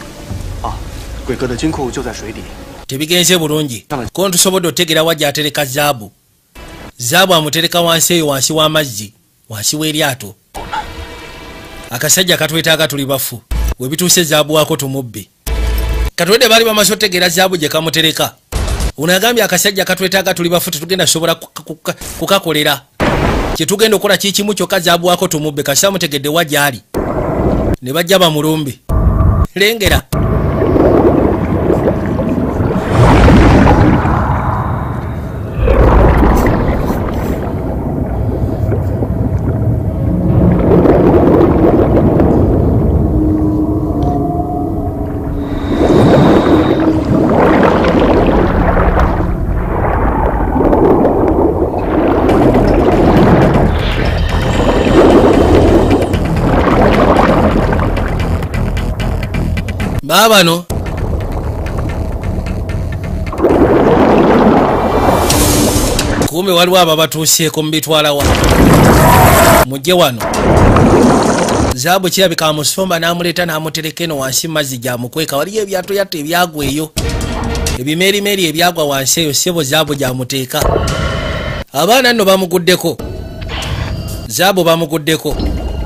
tebigenze bulungi ko ntusobodde otegera wajja atereka zaabu zaabu amutereka wansi eyo wansi w'amazzi wansi w'eryato akasajja katwetaaga tuli bafu webituuse zaabu wako tumubbe katwedde bali bamaze otegeera zaabu gye kamutereka ono agambye akasajja katwetaaga tuli bafu tetugenda sobola kukakolera kyetugenda okukola kikimu kyokka zaabu wako tumubbe kasi amutegedde wajjaali ne bajja bamulumbe lengera baabano kumbe waliwo abo batuuseeko mubitwalawa mujje wano zaabu kirabika amusomba n'amuleeta n'amutereka eno wansi mazzi gyamukweka waliyo ebyato yatta ebyagwa eyo ebimerimeri ebyagwa wansi eyo sebo zaabu gyamuteeka abaana nno bamuguddeko zaabu bamuguddeko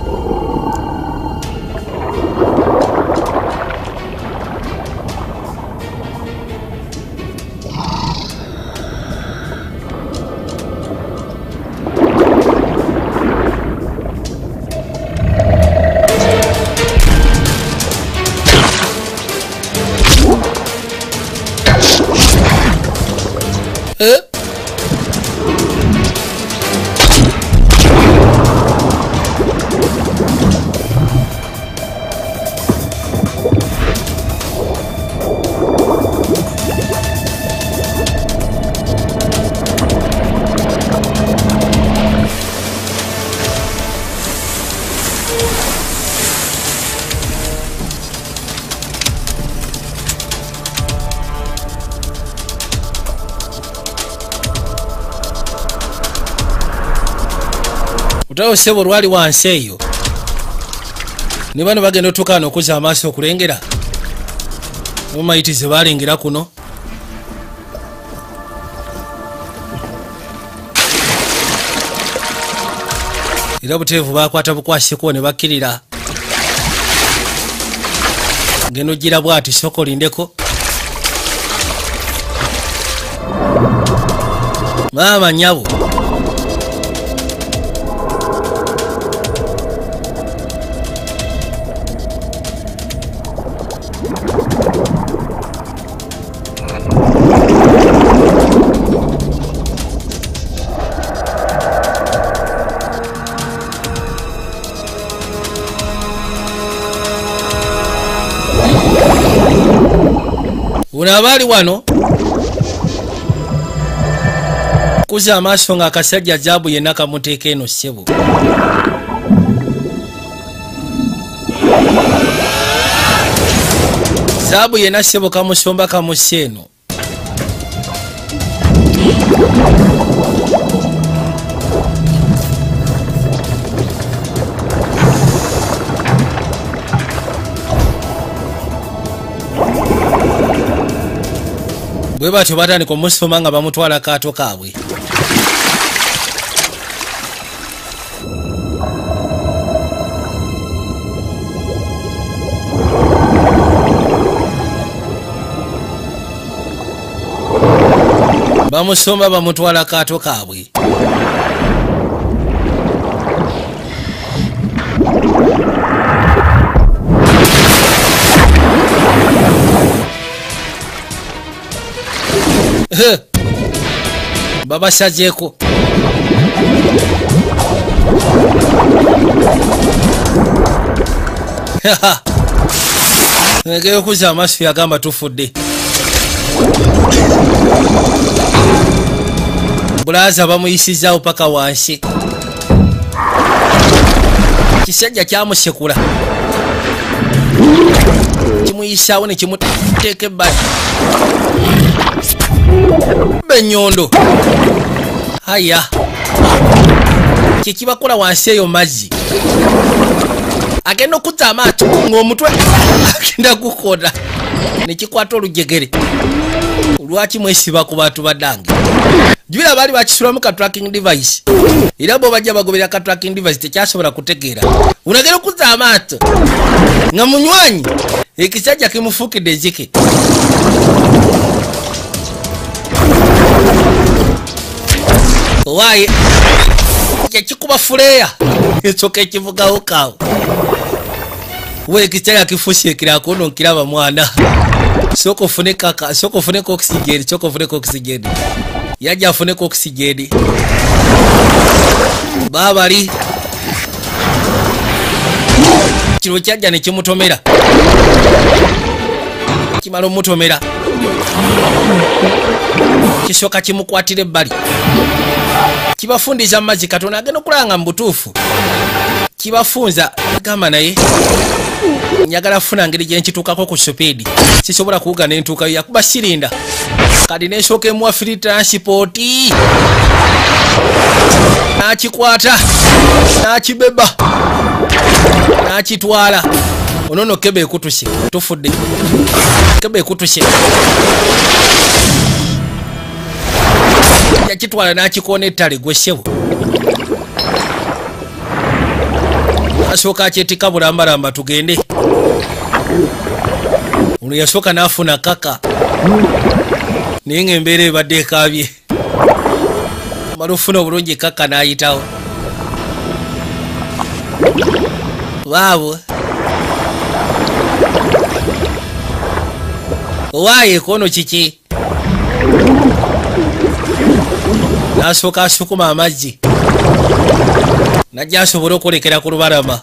utawo sebo lwali wansi eyo ne bano bagenda otukaana okuza amaaso okulengera omayitize balengera kuno era buteevu bakwata bukwasiko ne bakkirira ngeno gira bwati soko lindeko maama nyabo uno abaali wano kuza amaaso nga akasajja zaabu yenna kamuteeka eno ssebo zaabu yenna ssebo kamusomba kamussa eno bwe batyo batandika omusoma nga bamutwala kaato kaabwe bamusomba bamutwala kaato kaabwe babasazeeko. Ngeyo kuza amasu yagamba tufudde. Bulaza bamuyisizaawo paka wansi. Kisajja kyamusekula. Kimuyisaawo ne kimuteeka ebbali. Benyondo. Haya. Kikibakola wansi eyo mazzi. Agenda okutta amaato ng'omutwe agenda gukoda ne kikwata olujegere. Lwaki mwesiba ku bantu baddange? Jubira bali bakisulamu ka tracking device. Era bo bajja bagobera ka tracking device tekyasobola kutegeera. Unagenda okutta amaato nga munywanyi ekisajja kimufukidde ezike. Owaye kikuba fuleya esoka ekivugawo kawo. We kisajja kifushikira kono nkiraba mwana. Soko fune kaka, soko fune oxygen, soko fune oxygen. Yaja fune oxygen. Babali. Kiro kyajja ne kimutomera. Kimalo mutomera. Kisoka kimukwatire ebbali. Kibafundiza amazzi Katonda agenda okulanga mu butuufu. Kibafunza gamba naye. Njagala funa ngeri gye nkituukako ku speed. Sisobola kuwuga ne ntuuka yakuba sirinda. Kadi nesooka emuwa free transport. N'akikwata. N'akibeba. N'akitwala. Ono nno kebe ekutuse. Tufudde. Kebe ekutuse. Yakitwala n'akikoona ettale gwe ssebo. Asooka akyetika bulambalamba tugende. Ono yasooka n'afuna kaka. Naye ng'embeera ebadde ekaabye. Mala ofuna obulungi kaka n'ayitawo. Baabo. Owaaye kono kiki? N'asooka asukuma amazzi. Najja asobole okwolekera ku lubalama.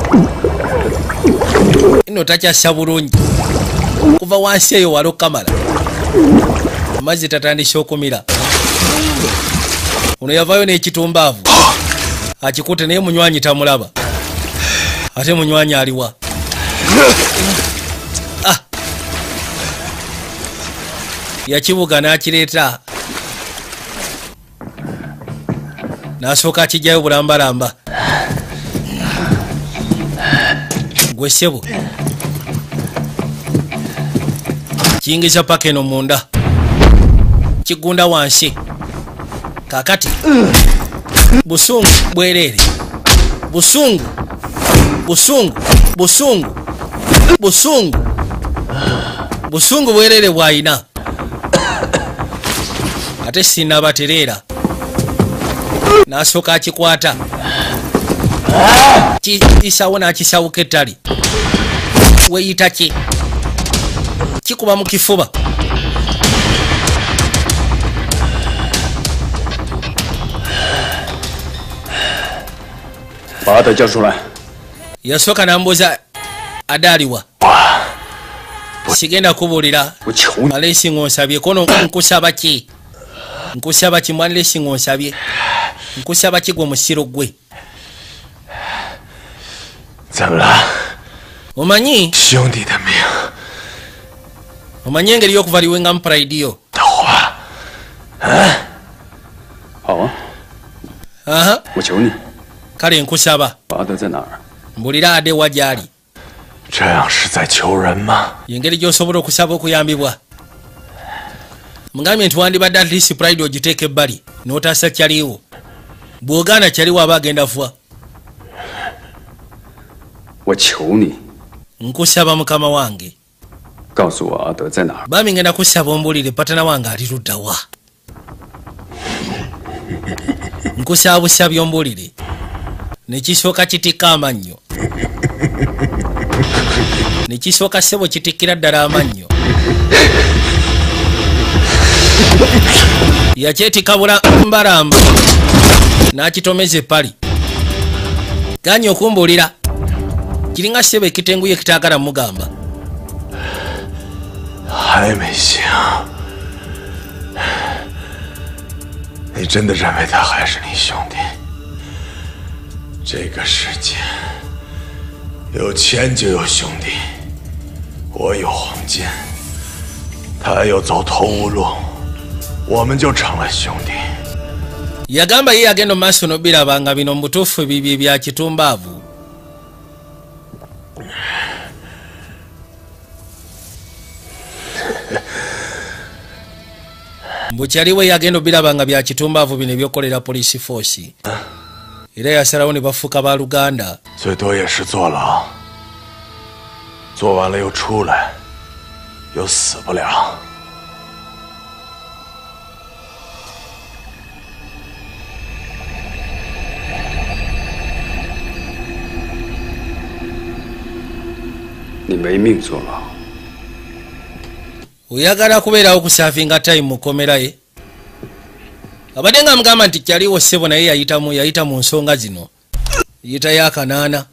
Nno takyassa bulungi. Kuva wansi eyo wali okamala. Amazzi tatandise okumira. Ono yavaayo n'ekitumbaavu. Akikute naye munywanyi tamulaba. Ate munywanyi aliwa. Ah. Yakibuga n'akireeta. N'asooka akijjayo bulambalamba. Gwe ssebo. Kiyingiza paka eno munda. Kigunda wansi. Kakati. Busungu bwereere. Busungu. Busungu. Busungu. Busungu. Busungu bwereere bw'ayina. Ate sinnabatereera. N'asooka akikwata. Kisawo n'akisawuka ettali. Weeyita ki? Kikuba mu kifuba. Yasooka n'ambuuza adaaliwa. Sigenda kubuulira. Alesi ng'onsabye kono nkusaba ki? Nkusaba ki mwana Alesi ng'onsabye? Nkusaba ki gwe musiro gwe? Omanyi? Omanyi engeri y'okuvaliwengamu pride yo? Aha. Kale nkusaba. Mbulira ade wa gy'ali. Engeri gy'osobola okusaba okuyambibwa. Mugambye nti wandibadde at least pride ogiteeka ebbali n'otaasa kyaliwo. Bw'ogaana kyaliwo aba agenda fuwa. Nkusaba mukama wange. Bami ngenda kusaba ombulire patana wange ali luddawa. Nkusaba busabye ombulire. Nekisooka kitika amannyo. Nekisooka ssebo kitikkira ddala amannyo. yakyetika bulambalamba n'akitomeza eppali. Ganya okumbuulira kiringa ssebe ekitenguye kitaagala mugamba. 还没醒？你真的认为他还是你兄弟？这个世界有钱就有兄弟，我有黄金，他又走投无路，我们就成了兄弟。 yagamba ye yagenda mu maaso n'obiraba nga bino mu butuufu bibye bya kitumbaavu. Mbukyali we yagenda obiraba nga bya kitumbaavu bino ebyokolera police force. Era yasalawo ne bafuuka ba Luganda. 最多也是坐牢，做完了又出来，又死不了。 你没命坐牢。 oyagala kubeerawo kusaafinga time mu kkomera ye. Abadde nga mugamba nti kyaliwo ssebo naye yayitamu yayita mu nsonga zino. Yita yakanaana.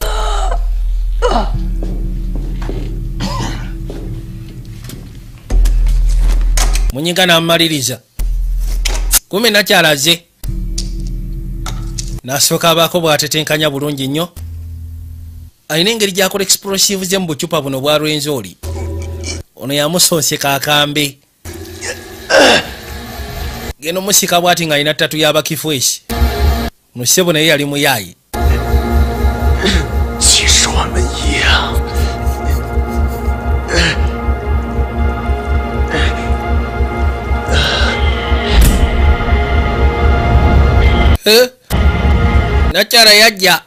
Munyiga n'amaliriza. Kumi nakyalaze. N'asooka abaako bw'atetenkanya bulungi nnyo. Alina engeri gy'akola explosive ze mu bucupa buno bwa Rwenzori. Ono yamusooseka akambe. Geno musika bwati nga alina ttatu y'abakifuesi. Ono ssebo naye yali muyaayi. 其实我们一样。 Eh? Nakyala yajja.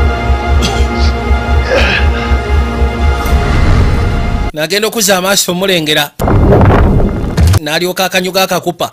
Nagenda okuzza amaaso omulengera. N'alyoka akanyuga akakupa.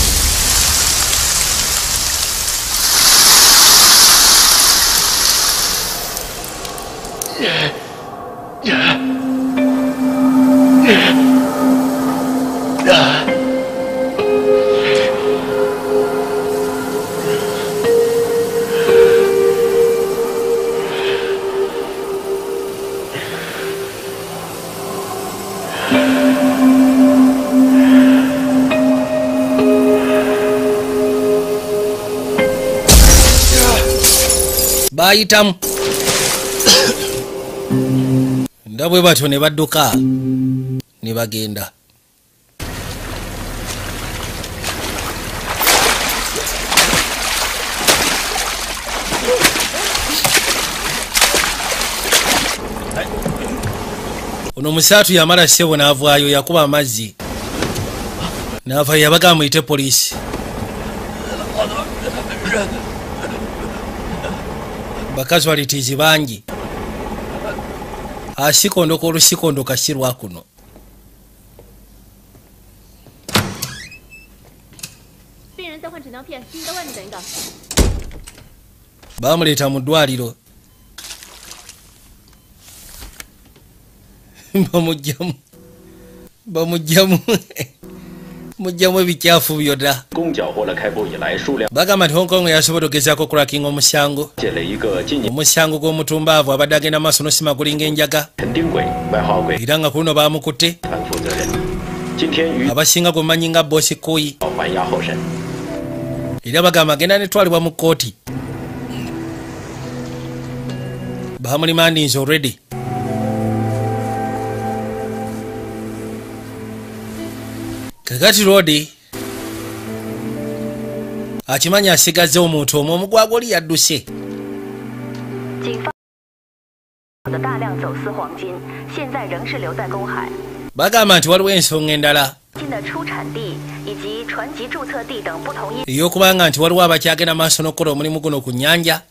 Bayitamu. Ndabwe batyo ne badduka ne bagenda. Ono musaatu yamala ssebo n'avaayo yakuba amazzi. N'ava yabaga muyite poliisi. Bakazualitizi bangi. Asikondo k'olusikondo kasirwa kuno. Bamuleeta mu ddwaliro. Bamugjamu. Bamugjamu. Mujjamu ebikyafu byonna. Bagamba nti Hong Kong yasobola okugezaako okulakinga omusango. Omusango gw'omutumbaavu abadde agenda maaso n'osima gulinga enjaga. Era nga kuno baamukutte. Abasinga gwe mmanyi nga Bosi Koyi. Era bagamba agenda netwalibwa mu kkooti. Bamulimandinze already. Kakati Rodi akimanya asigaze omuntu omwo omugwago oli yadduse. Bagamba nti waliwo ensonga endala ey'okubanga nti waliwo abakyagenda maaso n'okukola omulimu guno ku nnyanja.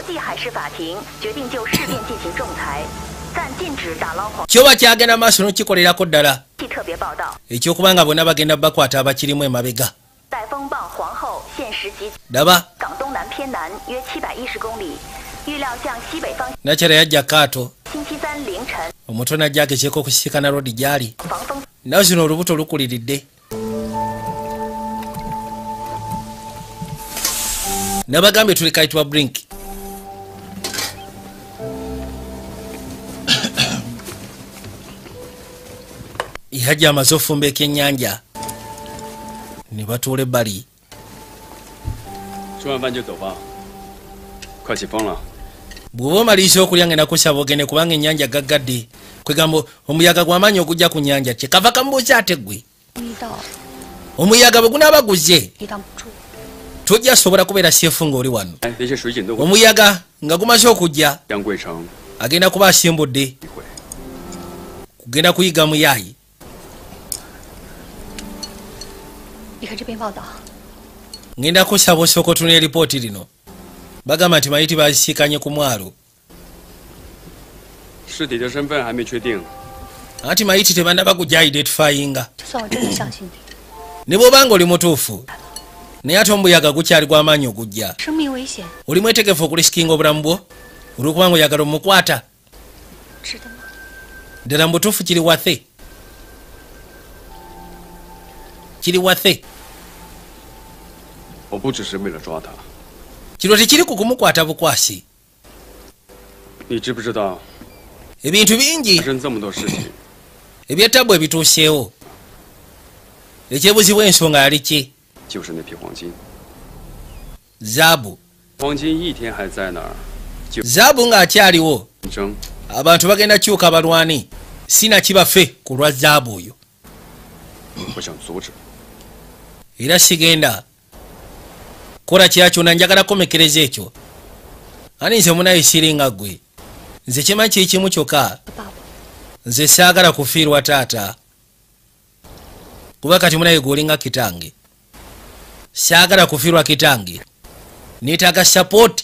Kyoba kyagenda maaso n'okikolerako ddala ekyokubanga bonna bagenda bakwata abakirimu emabega. Daba Nakyala yajja kaato omuto najja agezeeko okusisikana Rodi gy'ali. Nawe zino olubuto lukuliridde. nabagambye tuli kaitwa brink. Ihajja amaze ofumba ekyennyanja ne batuula ebbali. 吃完饭就走吧，快起风了。 bw'oba omaliisa okulya ngenda kusaba ogende kubanga ennyanja gaggadde kwegamba omuyaga gw'amaanyi ogujja ku nnyanja kyekava kamubuuza ate ggwe omuyaga bwe gunaaba guzze tojja sobola kubeera seefu ng'oli wano. Omuyaga nga gumaze okujja agenda kuba asimbudde kugenda kuyiga muyaayi. ngenda kusaba osooka otunula eripooti lino. bagamba nti mayiti bazisiikanye ku mwalo. 尸体的身份还没确定。 anti mayiti tebannaba kujja identifyinga. ne bw'obanga oli mutuufu naye ate omuyaga gukyali gw'amaanyi ogujja. oli mwetegefu okulisikinga obulamu bwo olw'okubanga oyagala omukwata. ddala mu butuufu kiri wathe. kiri wathe. 我不只是为了抓他。 kino tekiri ku kumukwata bukwasi. 你知不知道？ ebintu bingi 发生这么多事情， ebyettabu ebituuseewo. ekyebuzibwa ensonga yali ki? 就是那批黄金。 zaabu. 黄金一天还在那儿，就 zaabu ng'akyaliwo 争。 abantu bagenda kyuka balwani sinakibaffe ku lwa zaabu oyo. 我想阻止。 era sigenda kola kyakyona njagala komekereza ekyo. ani nze munaye siringa ggwe. nze kimanyi kiri kimu kyokka. nze saagala kufiirwa taata. kuba kati munaye gwolinga kitange. saagala kufiirwa kitange. neetaaga sapoti.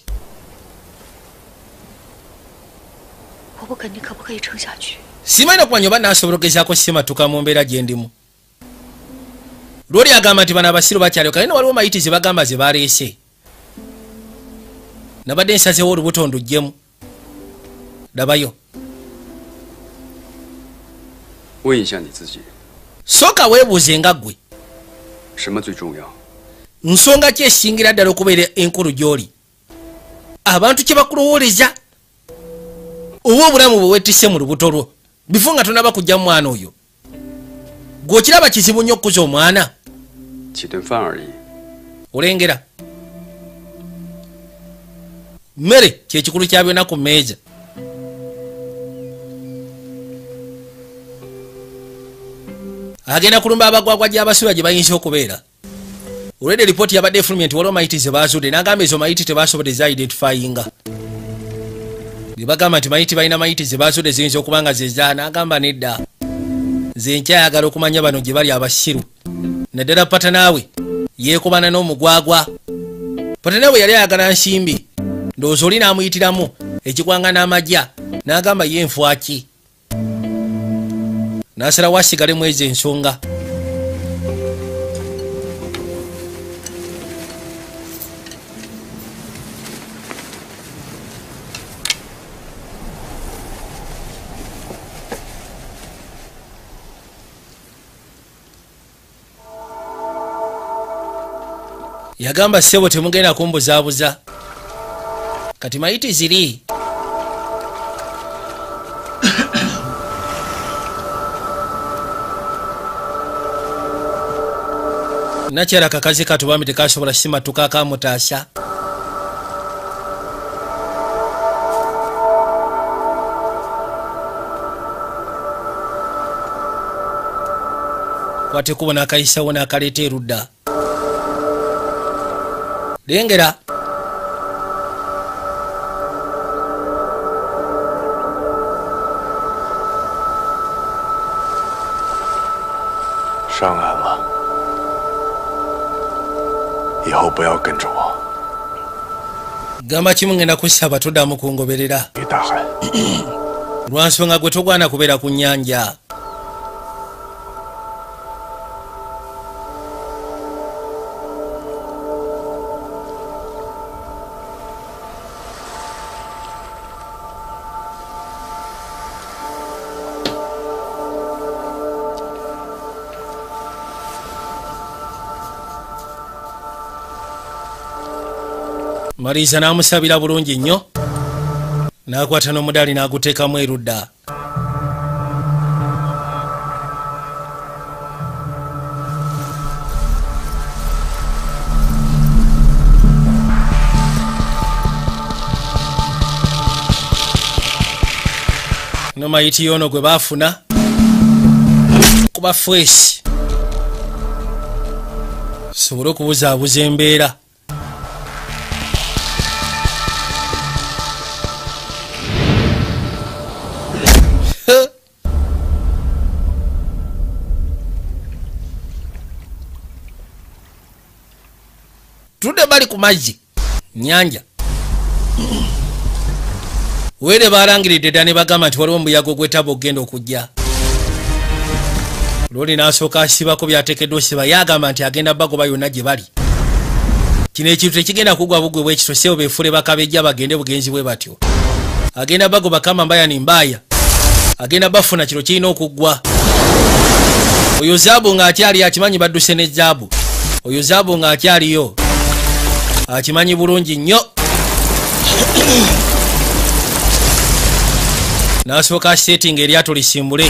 simanyi okumanya oba naasobola okugezaako simatuka mu mbeera gye ndimu. lwoli agamba nti bano abasiru bakyaliwo kale ne waliwo mayiti ze bagamba ze baleese. nabadde nsazeewo olubuto ndugyemu. dabayo. 问一下你自己， sooka weebuuze nga ggwe 什么最重要？ nsonga ki esingira ddala okubeera enkulu gy'oli? abantu kye bakulowooleza oba obulamu bwe weetisse mu lubuto lwo bifo nga tonaba kujja mu mwana oyo. gw'okiraba kizibu nnyo okukuza omwana. 几顿饭而已。 olengera mmere kyekikulu kya byonna ku mmeeza. agenda kulumba abagwagwa gy'abasula gye bayinza okubeera. olwedde lipooti yabadde efulumye nti waliwo mayiti ze baazudde n'agamba ezo mayiti tebasobodde identifyinga. bye bagamba nti mayiti balina mayiti ze baazudde ziyinza okuba nga zeza. n'agamba nedda nze nkyayagala okumanya bano gye bali abasiru. naddala pata naawe yeekobana n'omugwagwa. pata naawe yali ayagala nsimbi ndowooza oli n'amuyitiramu ekigwanga n'amajja n'agamba ye nfwaki. n'asalawo asigalemu ezo ensonga. yagamba ssebo temugenda kumbuzaabuza kati mayiti ziri. nakyala kakazi katubambi tekasobola simatuka akamutaasa. kwate kubona akayisawo n'akaleeta erudda. lengera 上岸了，以后不要跟着我。 gamba kimu ngenda kusaba toddamu kungoberera 于大海， lwansonga gwe togwana kubeera ku nnyanja. Marisa n'amusabira bulungi nnyo n'akwata n'omudaali n'aguteekamu erudda. No mayiti yono gwe baafuna kuba fresh sobole okubuzaabuza embeera. Tudde bali ku mazzi nnyanja were balangiridde dda ne bagamba nti waliwo omuyaga ogwetaba okugenda okujja. Looli n'asooka asibako byateekeddwa osiba ye agamba nti agenda bagoba yonna gye bali. Kino ekintu tekigenda kugwa bugwe bwekityo seewo beefule bakabejja bagende bugenzi bwe batyo. Agenda bagoba kama mbaya ni mbaya. Agenda bafuna kiro kirina okuggwa. Oyo zaabu ng'akyali akimanyi badduse ne zaabu. Oyo zaabu ng'akyaliyo akimanyi bulungi nnyo. N'asooka asetinga eryato lisimbule.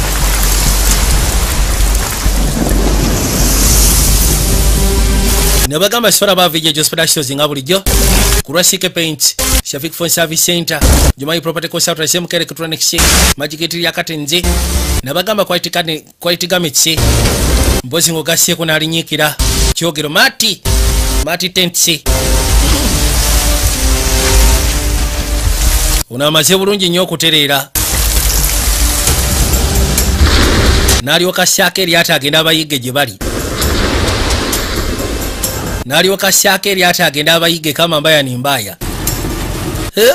Ne bagamba sola ba Vijay Specials nga bulijjo ku Rasike Paint, Shafik Phone Service Center, Jumai Property Consultants, M K Electronics, Magic Etiri Yakatenze. Ne bagamba quite kane quite gamitse. Mbozi ngo gasie ko nalinyikira. Kyogero Mati Mati Tentse. Unamaze bulungi nnyo okutereera. N'alyoka Syaka eryata agenda abayige gye bali. N'alyoka Syaka eryata agenda abayige kama mbaya ni mbaya. Eh?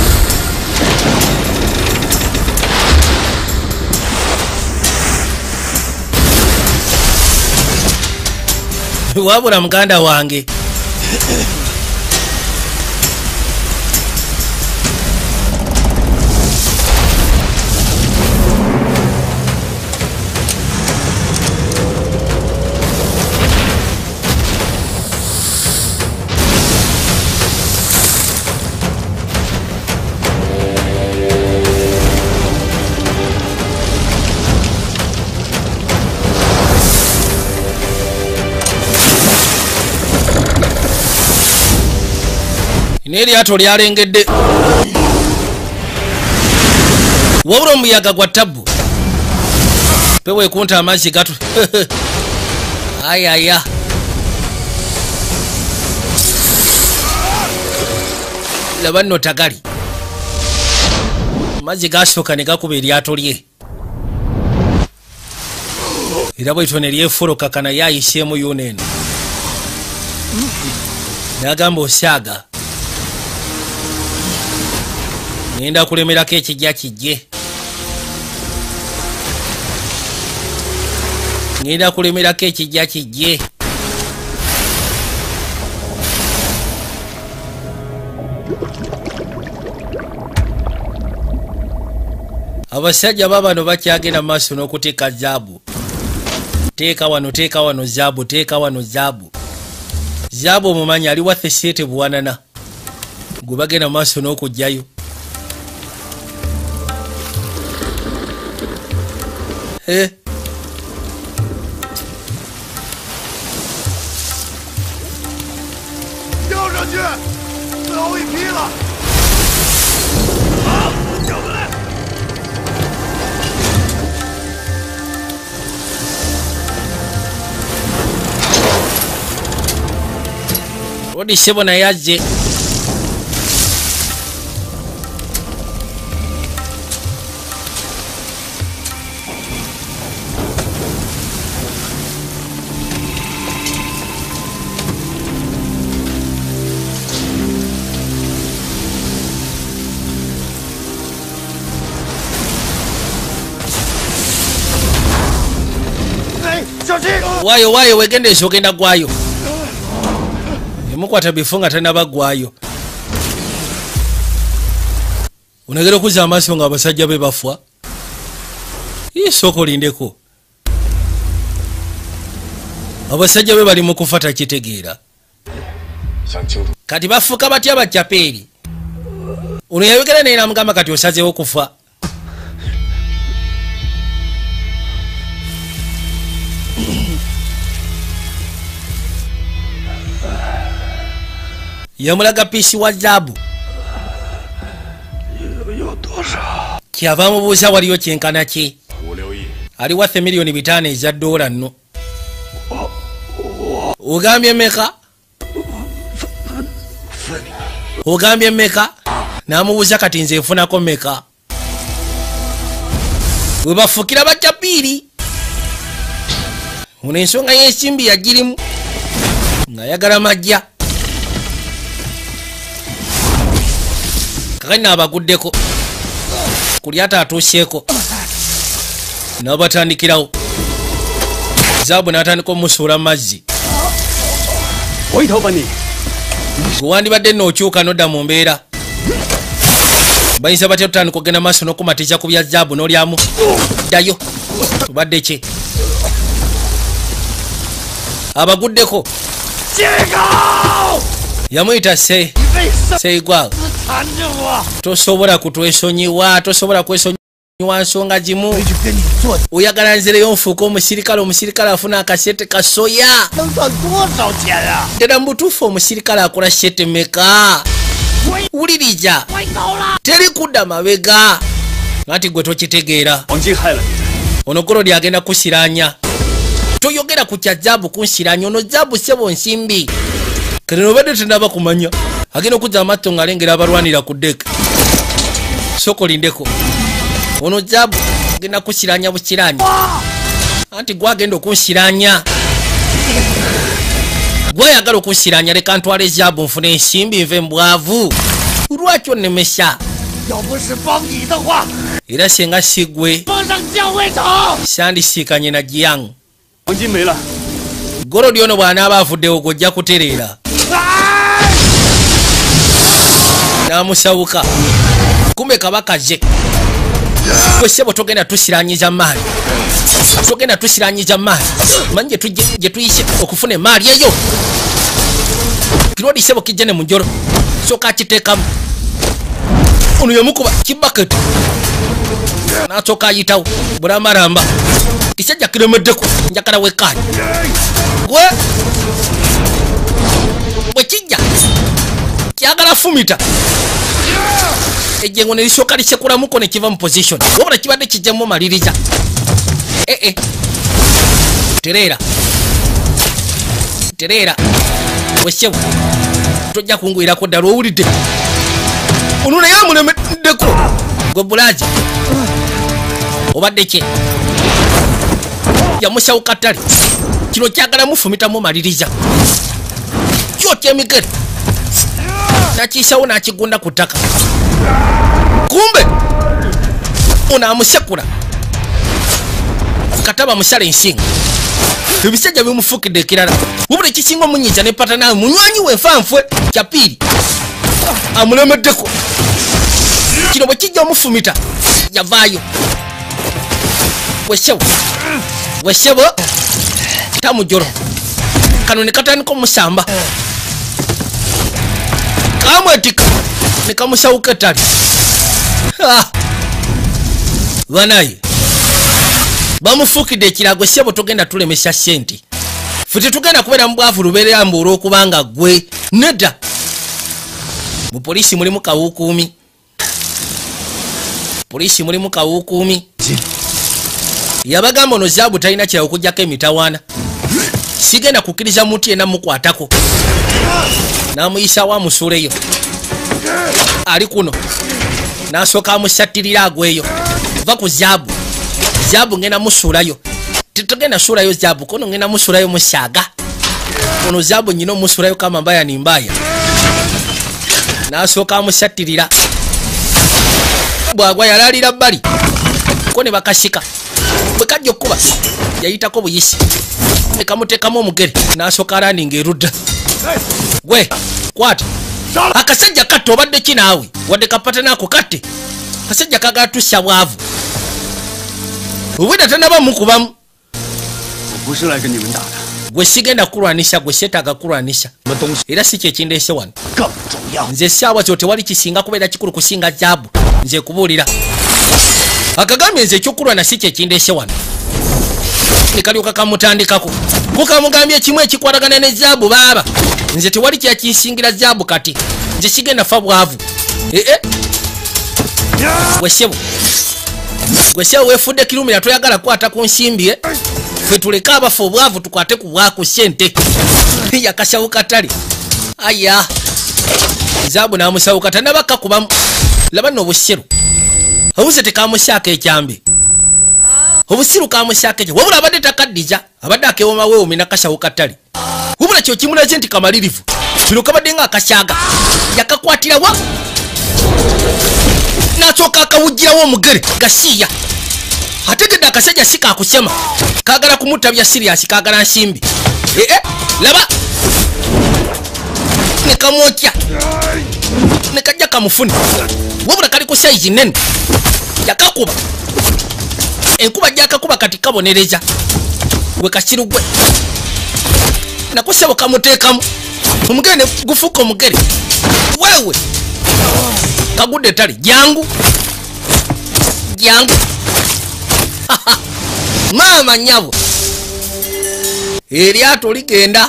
Wabula muganda wange. N'eryato lyalengedde. Wabula omuyaga gwa ttabu. Pewe kunta amazzi gatu. Ayaya. Laba nno tagali. Amazzi gasooka ne gakuba eryato lye. Era bwetyo ne lyefoloka naye ayiseemu yuno eno. N'agamba osaaga. Ngenda kulemerako ekijja kijje. Ngenda kulemerako ekijja kijje. Abasajja babano bakyagenda maaso n'okuteeka zaabu. Teeka wano, teeka wano zaabu, teeka wano zaabu. Zaabu omumanyi ali wathe sete buwanana. Gwe bagenda maaso n'okujjayo. Eh? Odi sebo na yazze. Wayo wayo wegende esogenda gwayo. Emukwata bifunga tana bagwayo. Unagera kuza amaaso nga abasajja be bafwa. Isoko lindeko. Abasajja be bali mu kufata kitegeera. kati bafuuka batya bajjapeeri ono yayogera naye namugamba kati osazeewo kufa yamulaga piisi wa zaabu kyava mubuuza waliyo kyenkana kye ali wathe miliyoni bitaano eza ddoola nno ogambye meka ogambye meka namubuuza kati nze nfunako meka we bafukira bacapiiri ono ensonga y'ensimbi yagirimu ng'ayagala majja kakani nabaguddeko kulyata atuuseeko nabatandikirawo zaabu n'atandika omusuula mazzi gwewandibadde nookyuka nodda mu mbeera bayinza batya tutandika okgenda maaso n'okumatiza ku bya zaabu n'olyamu ddayo tubadde ki abaguddeko yamuyita se seigwa tosobola kutwesonyiwa tosobola kwesonyiwa nsonga gimu oyagala nzereyo nfuuka omusirikale omusirikale afuna akasete kasoya ddala mu butuufu omusirikale akola shete meka wuliriza teri kudda mabega nati gwe tokitegeera ono gorodi agenda kusiranya toyogera ku kya zaabu kunsiranya ono zaabu sebo nsimbi kale nobadde tendaba kumanya agenda okujja amatto ng'alengera abalwanira ku ddeka soko lindeko ono zaabu agenda kusiranya bukiranya anti gwagenda okunsiranya gwayagala okunsiranya leka ntwala ezaabu nfuna ensimbi nve mbwavu lwaki onnemesa era senga sigwe sandisiikanye na jiang gorodi ono bw'anaaba avuddewo gojja kutereera namusawuka kumbe kabakaze kwesebo togenda tusiranyiza maali togenda tusiranyiza maali manyi gye tuyise okufuna emaali eyo kirodi sebo kijja ne munjoro soka akiteekamu ono yamukuba kibaketi nasooka ayitawo bulamaramba kisajja kiremeddeko njagala wekaani gwe bwe kijja kyagala fumita ejjengo ne lisooka lisekulamuko ne kiva mu position wabula kibadde kijjamu maliriza ee tereera tereera wesebo tojja kungwirako ddala owulidde ono naye amulemeddeko gwe bulazi obadde kye yamusawuka ttale kino kyagala mufumitamu maliriza kyotya emigere nakiisawo nakigunda ku ttaka kumbe ono amusekula kataba musala ensinga ebisajja bimufukidde ekirala wabula ekisinga omunyiiza ne patanawe munywanyi we nfanfwe kyapiiri amulemeddeko kino bwe kijja omufumita yavaayo wesebo wesebo tamujolo kano ne katandika omusamba kamwetika ne kamusawuka ettale banaye bamufukidde ekirago sebo togenda tulemesa sente ffe tetugenda kubeera mu bwavu lubeerera mbu olw'okubanga gwe nedda mu poliisi mulimu kawuukuumi poliisi mulimu kawuukuumi yabagamba ono zaabu talina kirawo okugjako emitawaana sigenda kukkiriza muntu yenna mukwatako n'amuyisaawo amusuuleyo ali kuno n'asooka amusattirira agweyo va ku zaabu zaabu ngenda musuulayo tetugenda suulayo zaabu kono ngenda musuulayo musaaga ono zaabu nyina omusuulayo kama mbaya ni mbaya n'asooka amusattirira bwagwa yalalira bbali ko ne bakasika bwe kajja okkuba yayitako buyisi ne kamuteekamu omugere n'asooka alaninga erudda gwe kwata akasajja katte obadde ki naawe wadde kapatanaako katte kasajja kagala tussa bwavu obwedda tanaba mukubamu gwe sigenda kulwanisha gwe setaga kulwanisha era si kyekindese wano nze essaawa zo tewali kisinga kubeera kikulu kusinga zaabu nze kubuulira akagambye nze ekyokulwana si kyekindese wano nekalyoka kamutandikako kukamugambye kimu ekikwatagana ne zaabu baaba nze tewali kyakinsingira zaabu kati nze sigenda fa bwavu ee gwesebo gwesebo wefudde kirumira toyagala kwata ku nsimbi e ffe tuleka abafa obwavu tukwate ku bwaku sente yakasawo katale aya zaabu namusawo katale nabakakubamu laba nno obusiru obuze tekamusyako ekyambi obusiru kamusyako ekyo wabula abadde takaddiza abadde akewoma weewumi nakasawo katale wabula kyo kimulaze nti kamalirivu kino kabadde nga akasyaga yakakwatirawa nasooka akawugirawo omugere gasiiya ategedde akasajja si kakusema kagala kumutta bya siriyasi kagala nsimbi ee laba nekamwokya nekajja kamufune wabula kali ku saizi nene yakakuba enkuba gyakakuba kati kabonereza gwe kasiru gwe nakusebo kamuteekamu omugere ne gufuuka omugere wewe kagudde tali jangu jangu maama nyabo eryato ligenda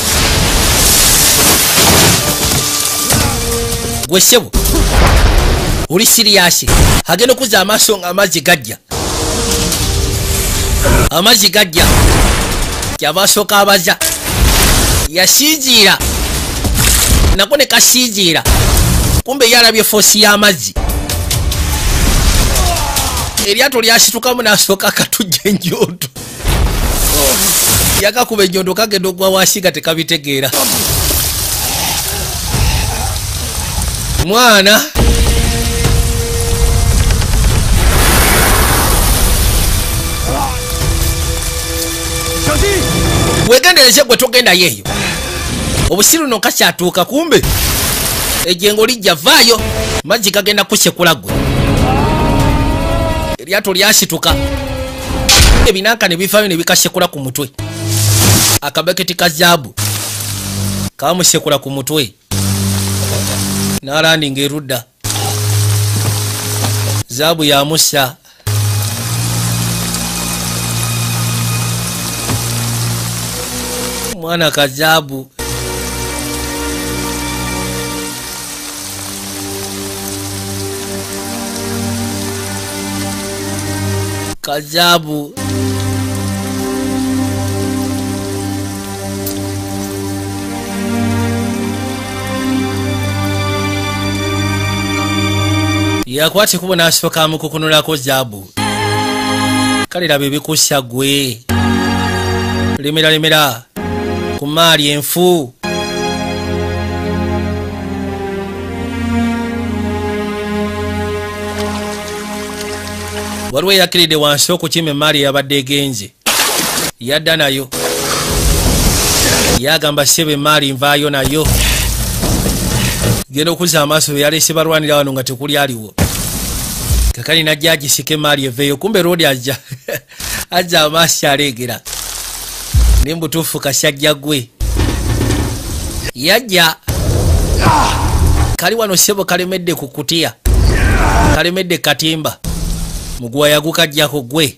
gwe sebo oli siriyasi agenda okuza amaaso nga amazzi gajja amazzi gajja kyava asooka abaza yasiiziira nako ne kasiiziira kumbe yalabye foosi y'amazzi eryato lyasitukamu n'asooka akatujja enjondo yakakuba enjondo kagenda ogwa wansi nga tekabitegeera mwana wegendereze gwe togendayo eyo obusiru no kakyatuuka kumbe ejengo lijja vaayo mazzi gagenda kusekula gwe eryato lyasituka ebinanka ne bivaayo ne bikasekula ku mutwe akabeketi ka zaabu kamusekula ku mutwe n'alandinga erudda zaabu yamussa mwana kazaabu kazaabu yakwate kubo n'asooka amukukunulako zaabu kale laba ebikussa gwe lemera lemera ku maali enfu waliwo eyakiridde wansi okukima emaali eyabadde egenze yadda nayo yagamba sebe emaali nvaayo nayo genda okuza amaaso yalese balwanira wano nga tekuli aliwo kakali najja agisika emaali eveeyo kumbe roodi ajja ajja amaaso aleegera nembutuufu kasajja gwe yajja kali wano sebo kalemedde ku kutiya kalemedde katimba muguwa yagukajjako gwe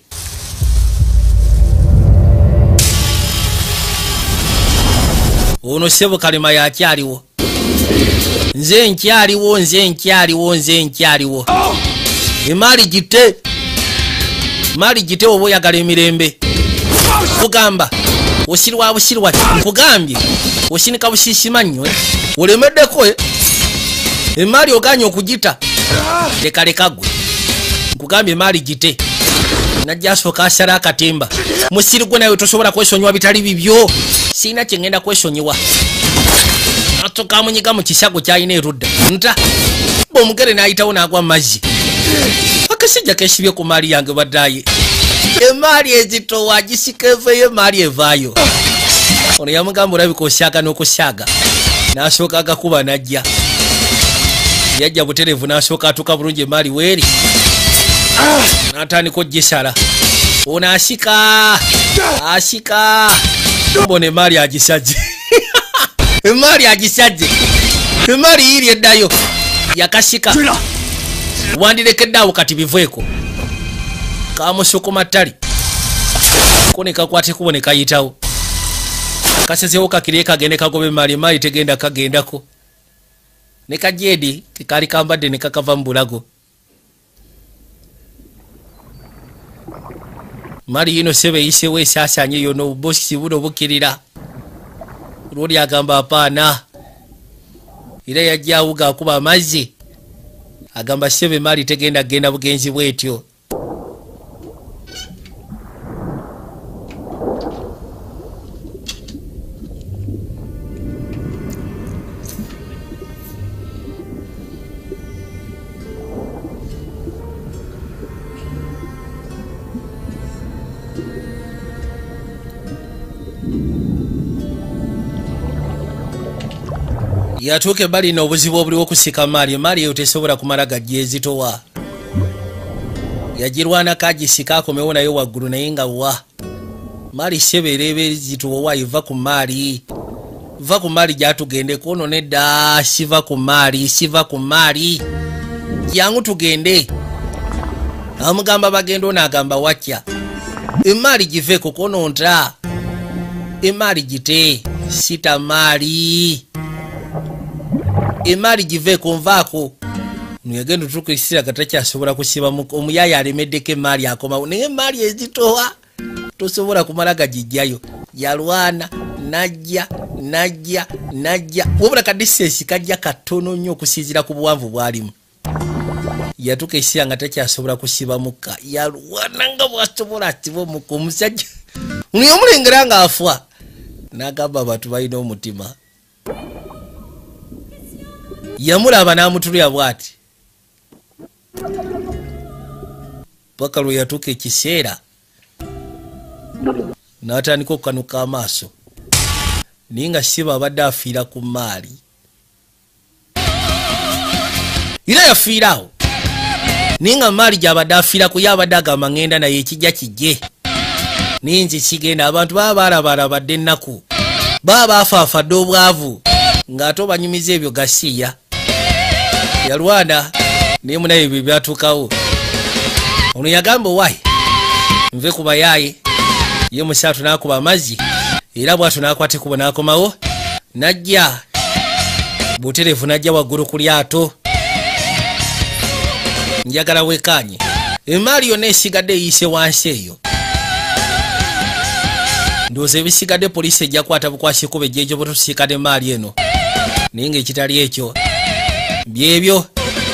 ono sebo kalema yakyaliwo nze nkyaliwo nze nkyaliwo nze nkyaliwo emaali gite maali gite oba oyagala emirembe kugamba osirwa busirwa nkugambye osinika busisima nnyo olemeddeko emaali oganya okugita lekaleka gwe nkugambye emaali gite najja asooka asala akatimba musiri gwe nawe tosobola kwesonyiwa bitali bibyo siina kyengenda kwesonyiwa atoka amunyiga mu kisago kyalina erudda nta omugere n'ayitawo n'agwa mu mazzi akasajja kesibye ku maali yange baddaye emaali ezitowa agisika eveeyo emaali evaayo ono yamugamba olabika osyaga n'okusyaga n'asooka agakuba najja yajja buterevu n'asooka atuuka bulungi emaali weeri n'atandika ogisala ono asika asika mbone mali agisaje mali agisaje mali yiri eddayo yakashika wandirekeddawo kati biveeko kamusoko matali koneka kwate kuboneka yitawo kasezewo kakiriye kagende kagobe mali mali tegenda kagendako ne kajedi kali kambadde ne kakava mbulago mali yino sebe yise we sasanye yono bosi buno bukirira lori agamba apana ira yajjawuga kuba amazi agamba sebe mali tegenda genda bugenzi bwetyo yatuuke bali n'obuzibu obuliwo okusika mali mali eyo tesobola kumala gajja ezitowa yagirwanako agisika akomewo nayo waggulu naye nga wa mali sebeereba ezitowa iva ku mali va ku mali gyatugendeko ono nedda siva ku mali siva ku mali jangu tugende amugamba bagenda ono agamba watya emali giveeko kononta emali gite sita mali emali giveeko nvaako nuyagenda otuuka ekisira gatakyasobola kusiba omuyaya alemeddeko emali akomawo naye emali ezitowa tosobola kumala gagijjayo yalwana najja najja najja wabula kadisesi kajja katono nnyo okusinziira ku buwanvu bwalimu yatuuka ekisira nga takyasobola kusiba mukka yalwana nga bwasobola asiba omukka omusajja nuye omulengera nga afa n'agamba abantu balina omutima yamulaba n'amutulya bw'ati paka lwe yatuuka ekiseera n'atandika okukanuka amaaso naye nga siba abadde afiira ku maali era yafiirawo naye nga maali gy'abadde afiirako ye abadde agamba ŋŋenda naye ekijja kijje naye nze kigenda abantu baba baalabalabadde ennaku baba baafaafadde obwavu ng'ate obanyumiza ebyo gasiiya yalwana naye munaye ebyo byatuukawo ono yagamba owaayi nve ku bayaaye ye musaatu n'akuba amazzi era bw'atyo n'akwata ekubo n'akomawo najja butereevu najja waggulu ku lyato njagala wekanye emaali yonna esigadde eyiise wansi eyo ndowooza ebisigadde poliisi ejja kwata bukwasi kuba ejjejo bwetusiikana emaali eno naye ng'ekitali ekyo byebyo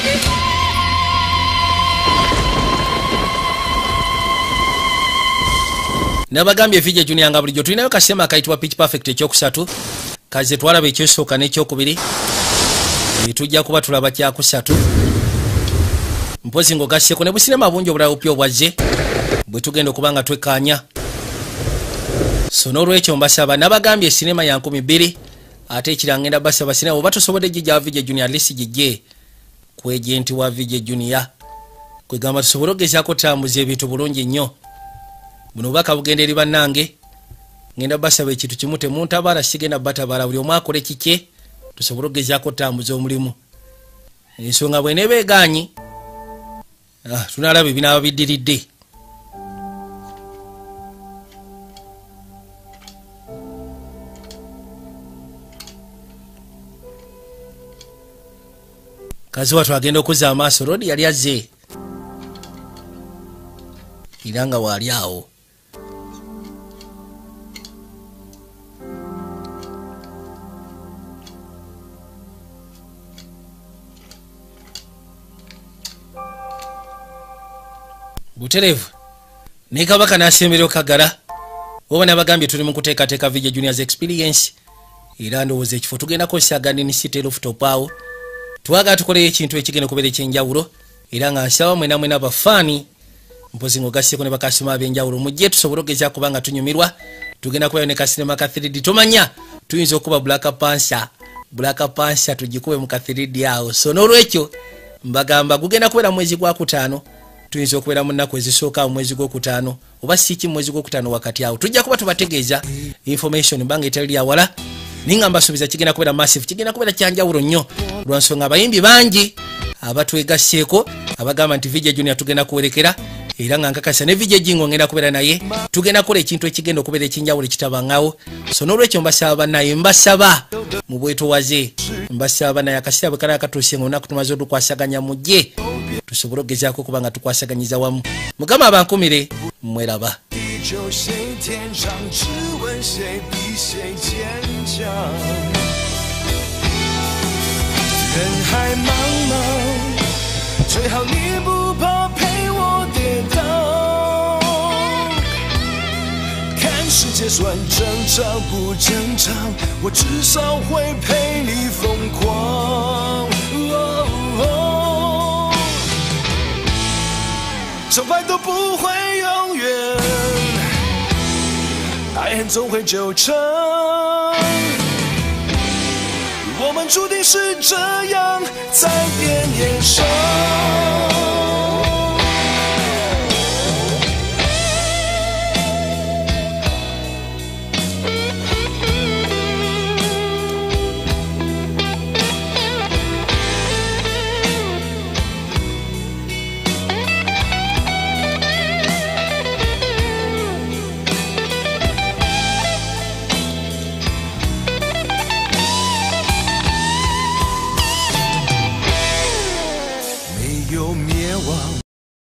nabagambye vijja junior nga bulijjo tulinayo kasema akayitibwa pitch perfect ekyokusatu kaze twalaba ekyosooka n'ekyokubiri etujja kuba tulaba kyakusatu mpozi ng'ogasseko ne businema bungi obulala bupya obwazze bwe tugenda okuba nga twekkaanya so n'olwekyo mbasaba nabagambye sinema ya nkumi bbiri ate ekira ngenda basaba sinema oba tosobodde gijja wa vijja junior lisi gijje ku ejenti wa vijja junior kwegamba tusobole okugezaako tambuza ebintu bulungi nnyo buno obubaka bugenda eri bannange ngenda basaba ekintu kimu temuntabaala sigenda batabaala buli omu akole kikye tusobole okugezaako tambuza omulimu ensonga bweneeba egaanyi ah, tunalaba ebinaaba biddiridde kazi watu agenda okuzza amaaso rodi yali azze era nga waali awo butereevu naye kabaka n'asembera okagala oba nabagambye tuli mu kuteekateeka vijja juniors experience era ndowooza ekifo tugenda kozesagana nisite rooftop awo twagala tukoleyo ekintu ekigenda okubeera ekyenjawulo era nga nsaba mwena mwena bafaani mpozi ng'ogasseko ne bakasoma ab'enjawulo mujje tusobole okugezaako kuba nga tunyumirwa tugenda kubayo ne kasinema ka three D tomanya tuyinza okuba Black Panther Black Panther tugikube mu ka three D awo so n'olwekyo mbagamba gugenda kubeera mwezi gwa kutaano tuyinza okubeera mu nnaku ezisooka mu mwezi gw'okutaano oba si ki mwezi gwokutaano wakati awo tujja kuba tubategeeza information mbanga etali ya wala ninga mbasuubiza kigenda kubeera massive kigenda kubeera kyanjawulo nnyo lwansonga abayimbi bangi abatwegasseeko abagamba nti Vijay Junior tugenda kuwerekera era nga nkakasa ne Vijay Jingo ngenda kubeera naye tugenda kukola ekintu ekigenda okubeera ekinjawulo ekitabangawo so n'olwekyo mbasaba naye mbasaba mu bwetowaze mbasaba naye akaseera bwe kala akatuuse nga olunaku tumaze otukwasaganya mujje tusobole okugezaako okuba nga tukwasaganyiza wamu mukama abankumire mweraba 人海茫茫，最好你不怕陪我跌倒。看世界算正常不正常，我至少会陪你疯狂。哦哦，失败都不会永远，爱恨总会纠缠。我们注定是这样，在边缘上。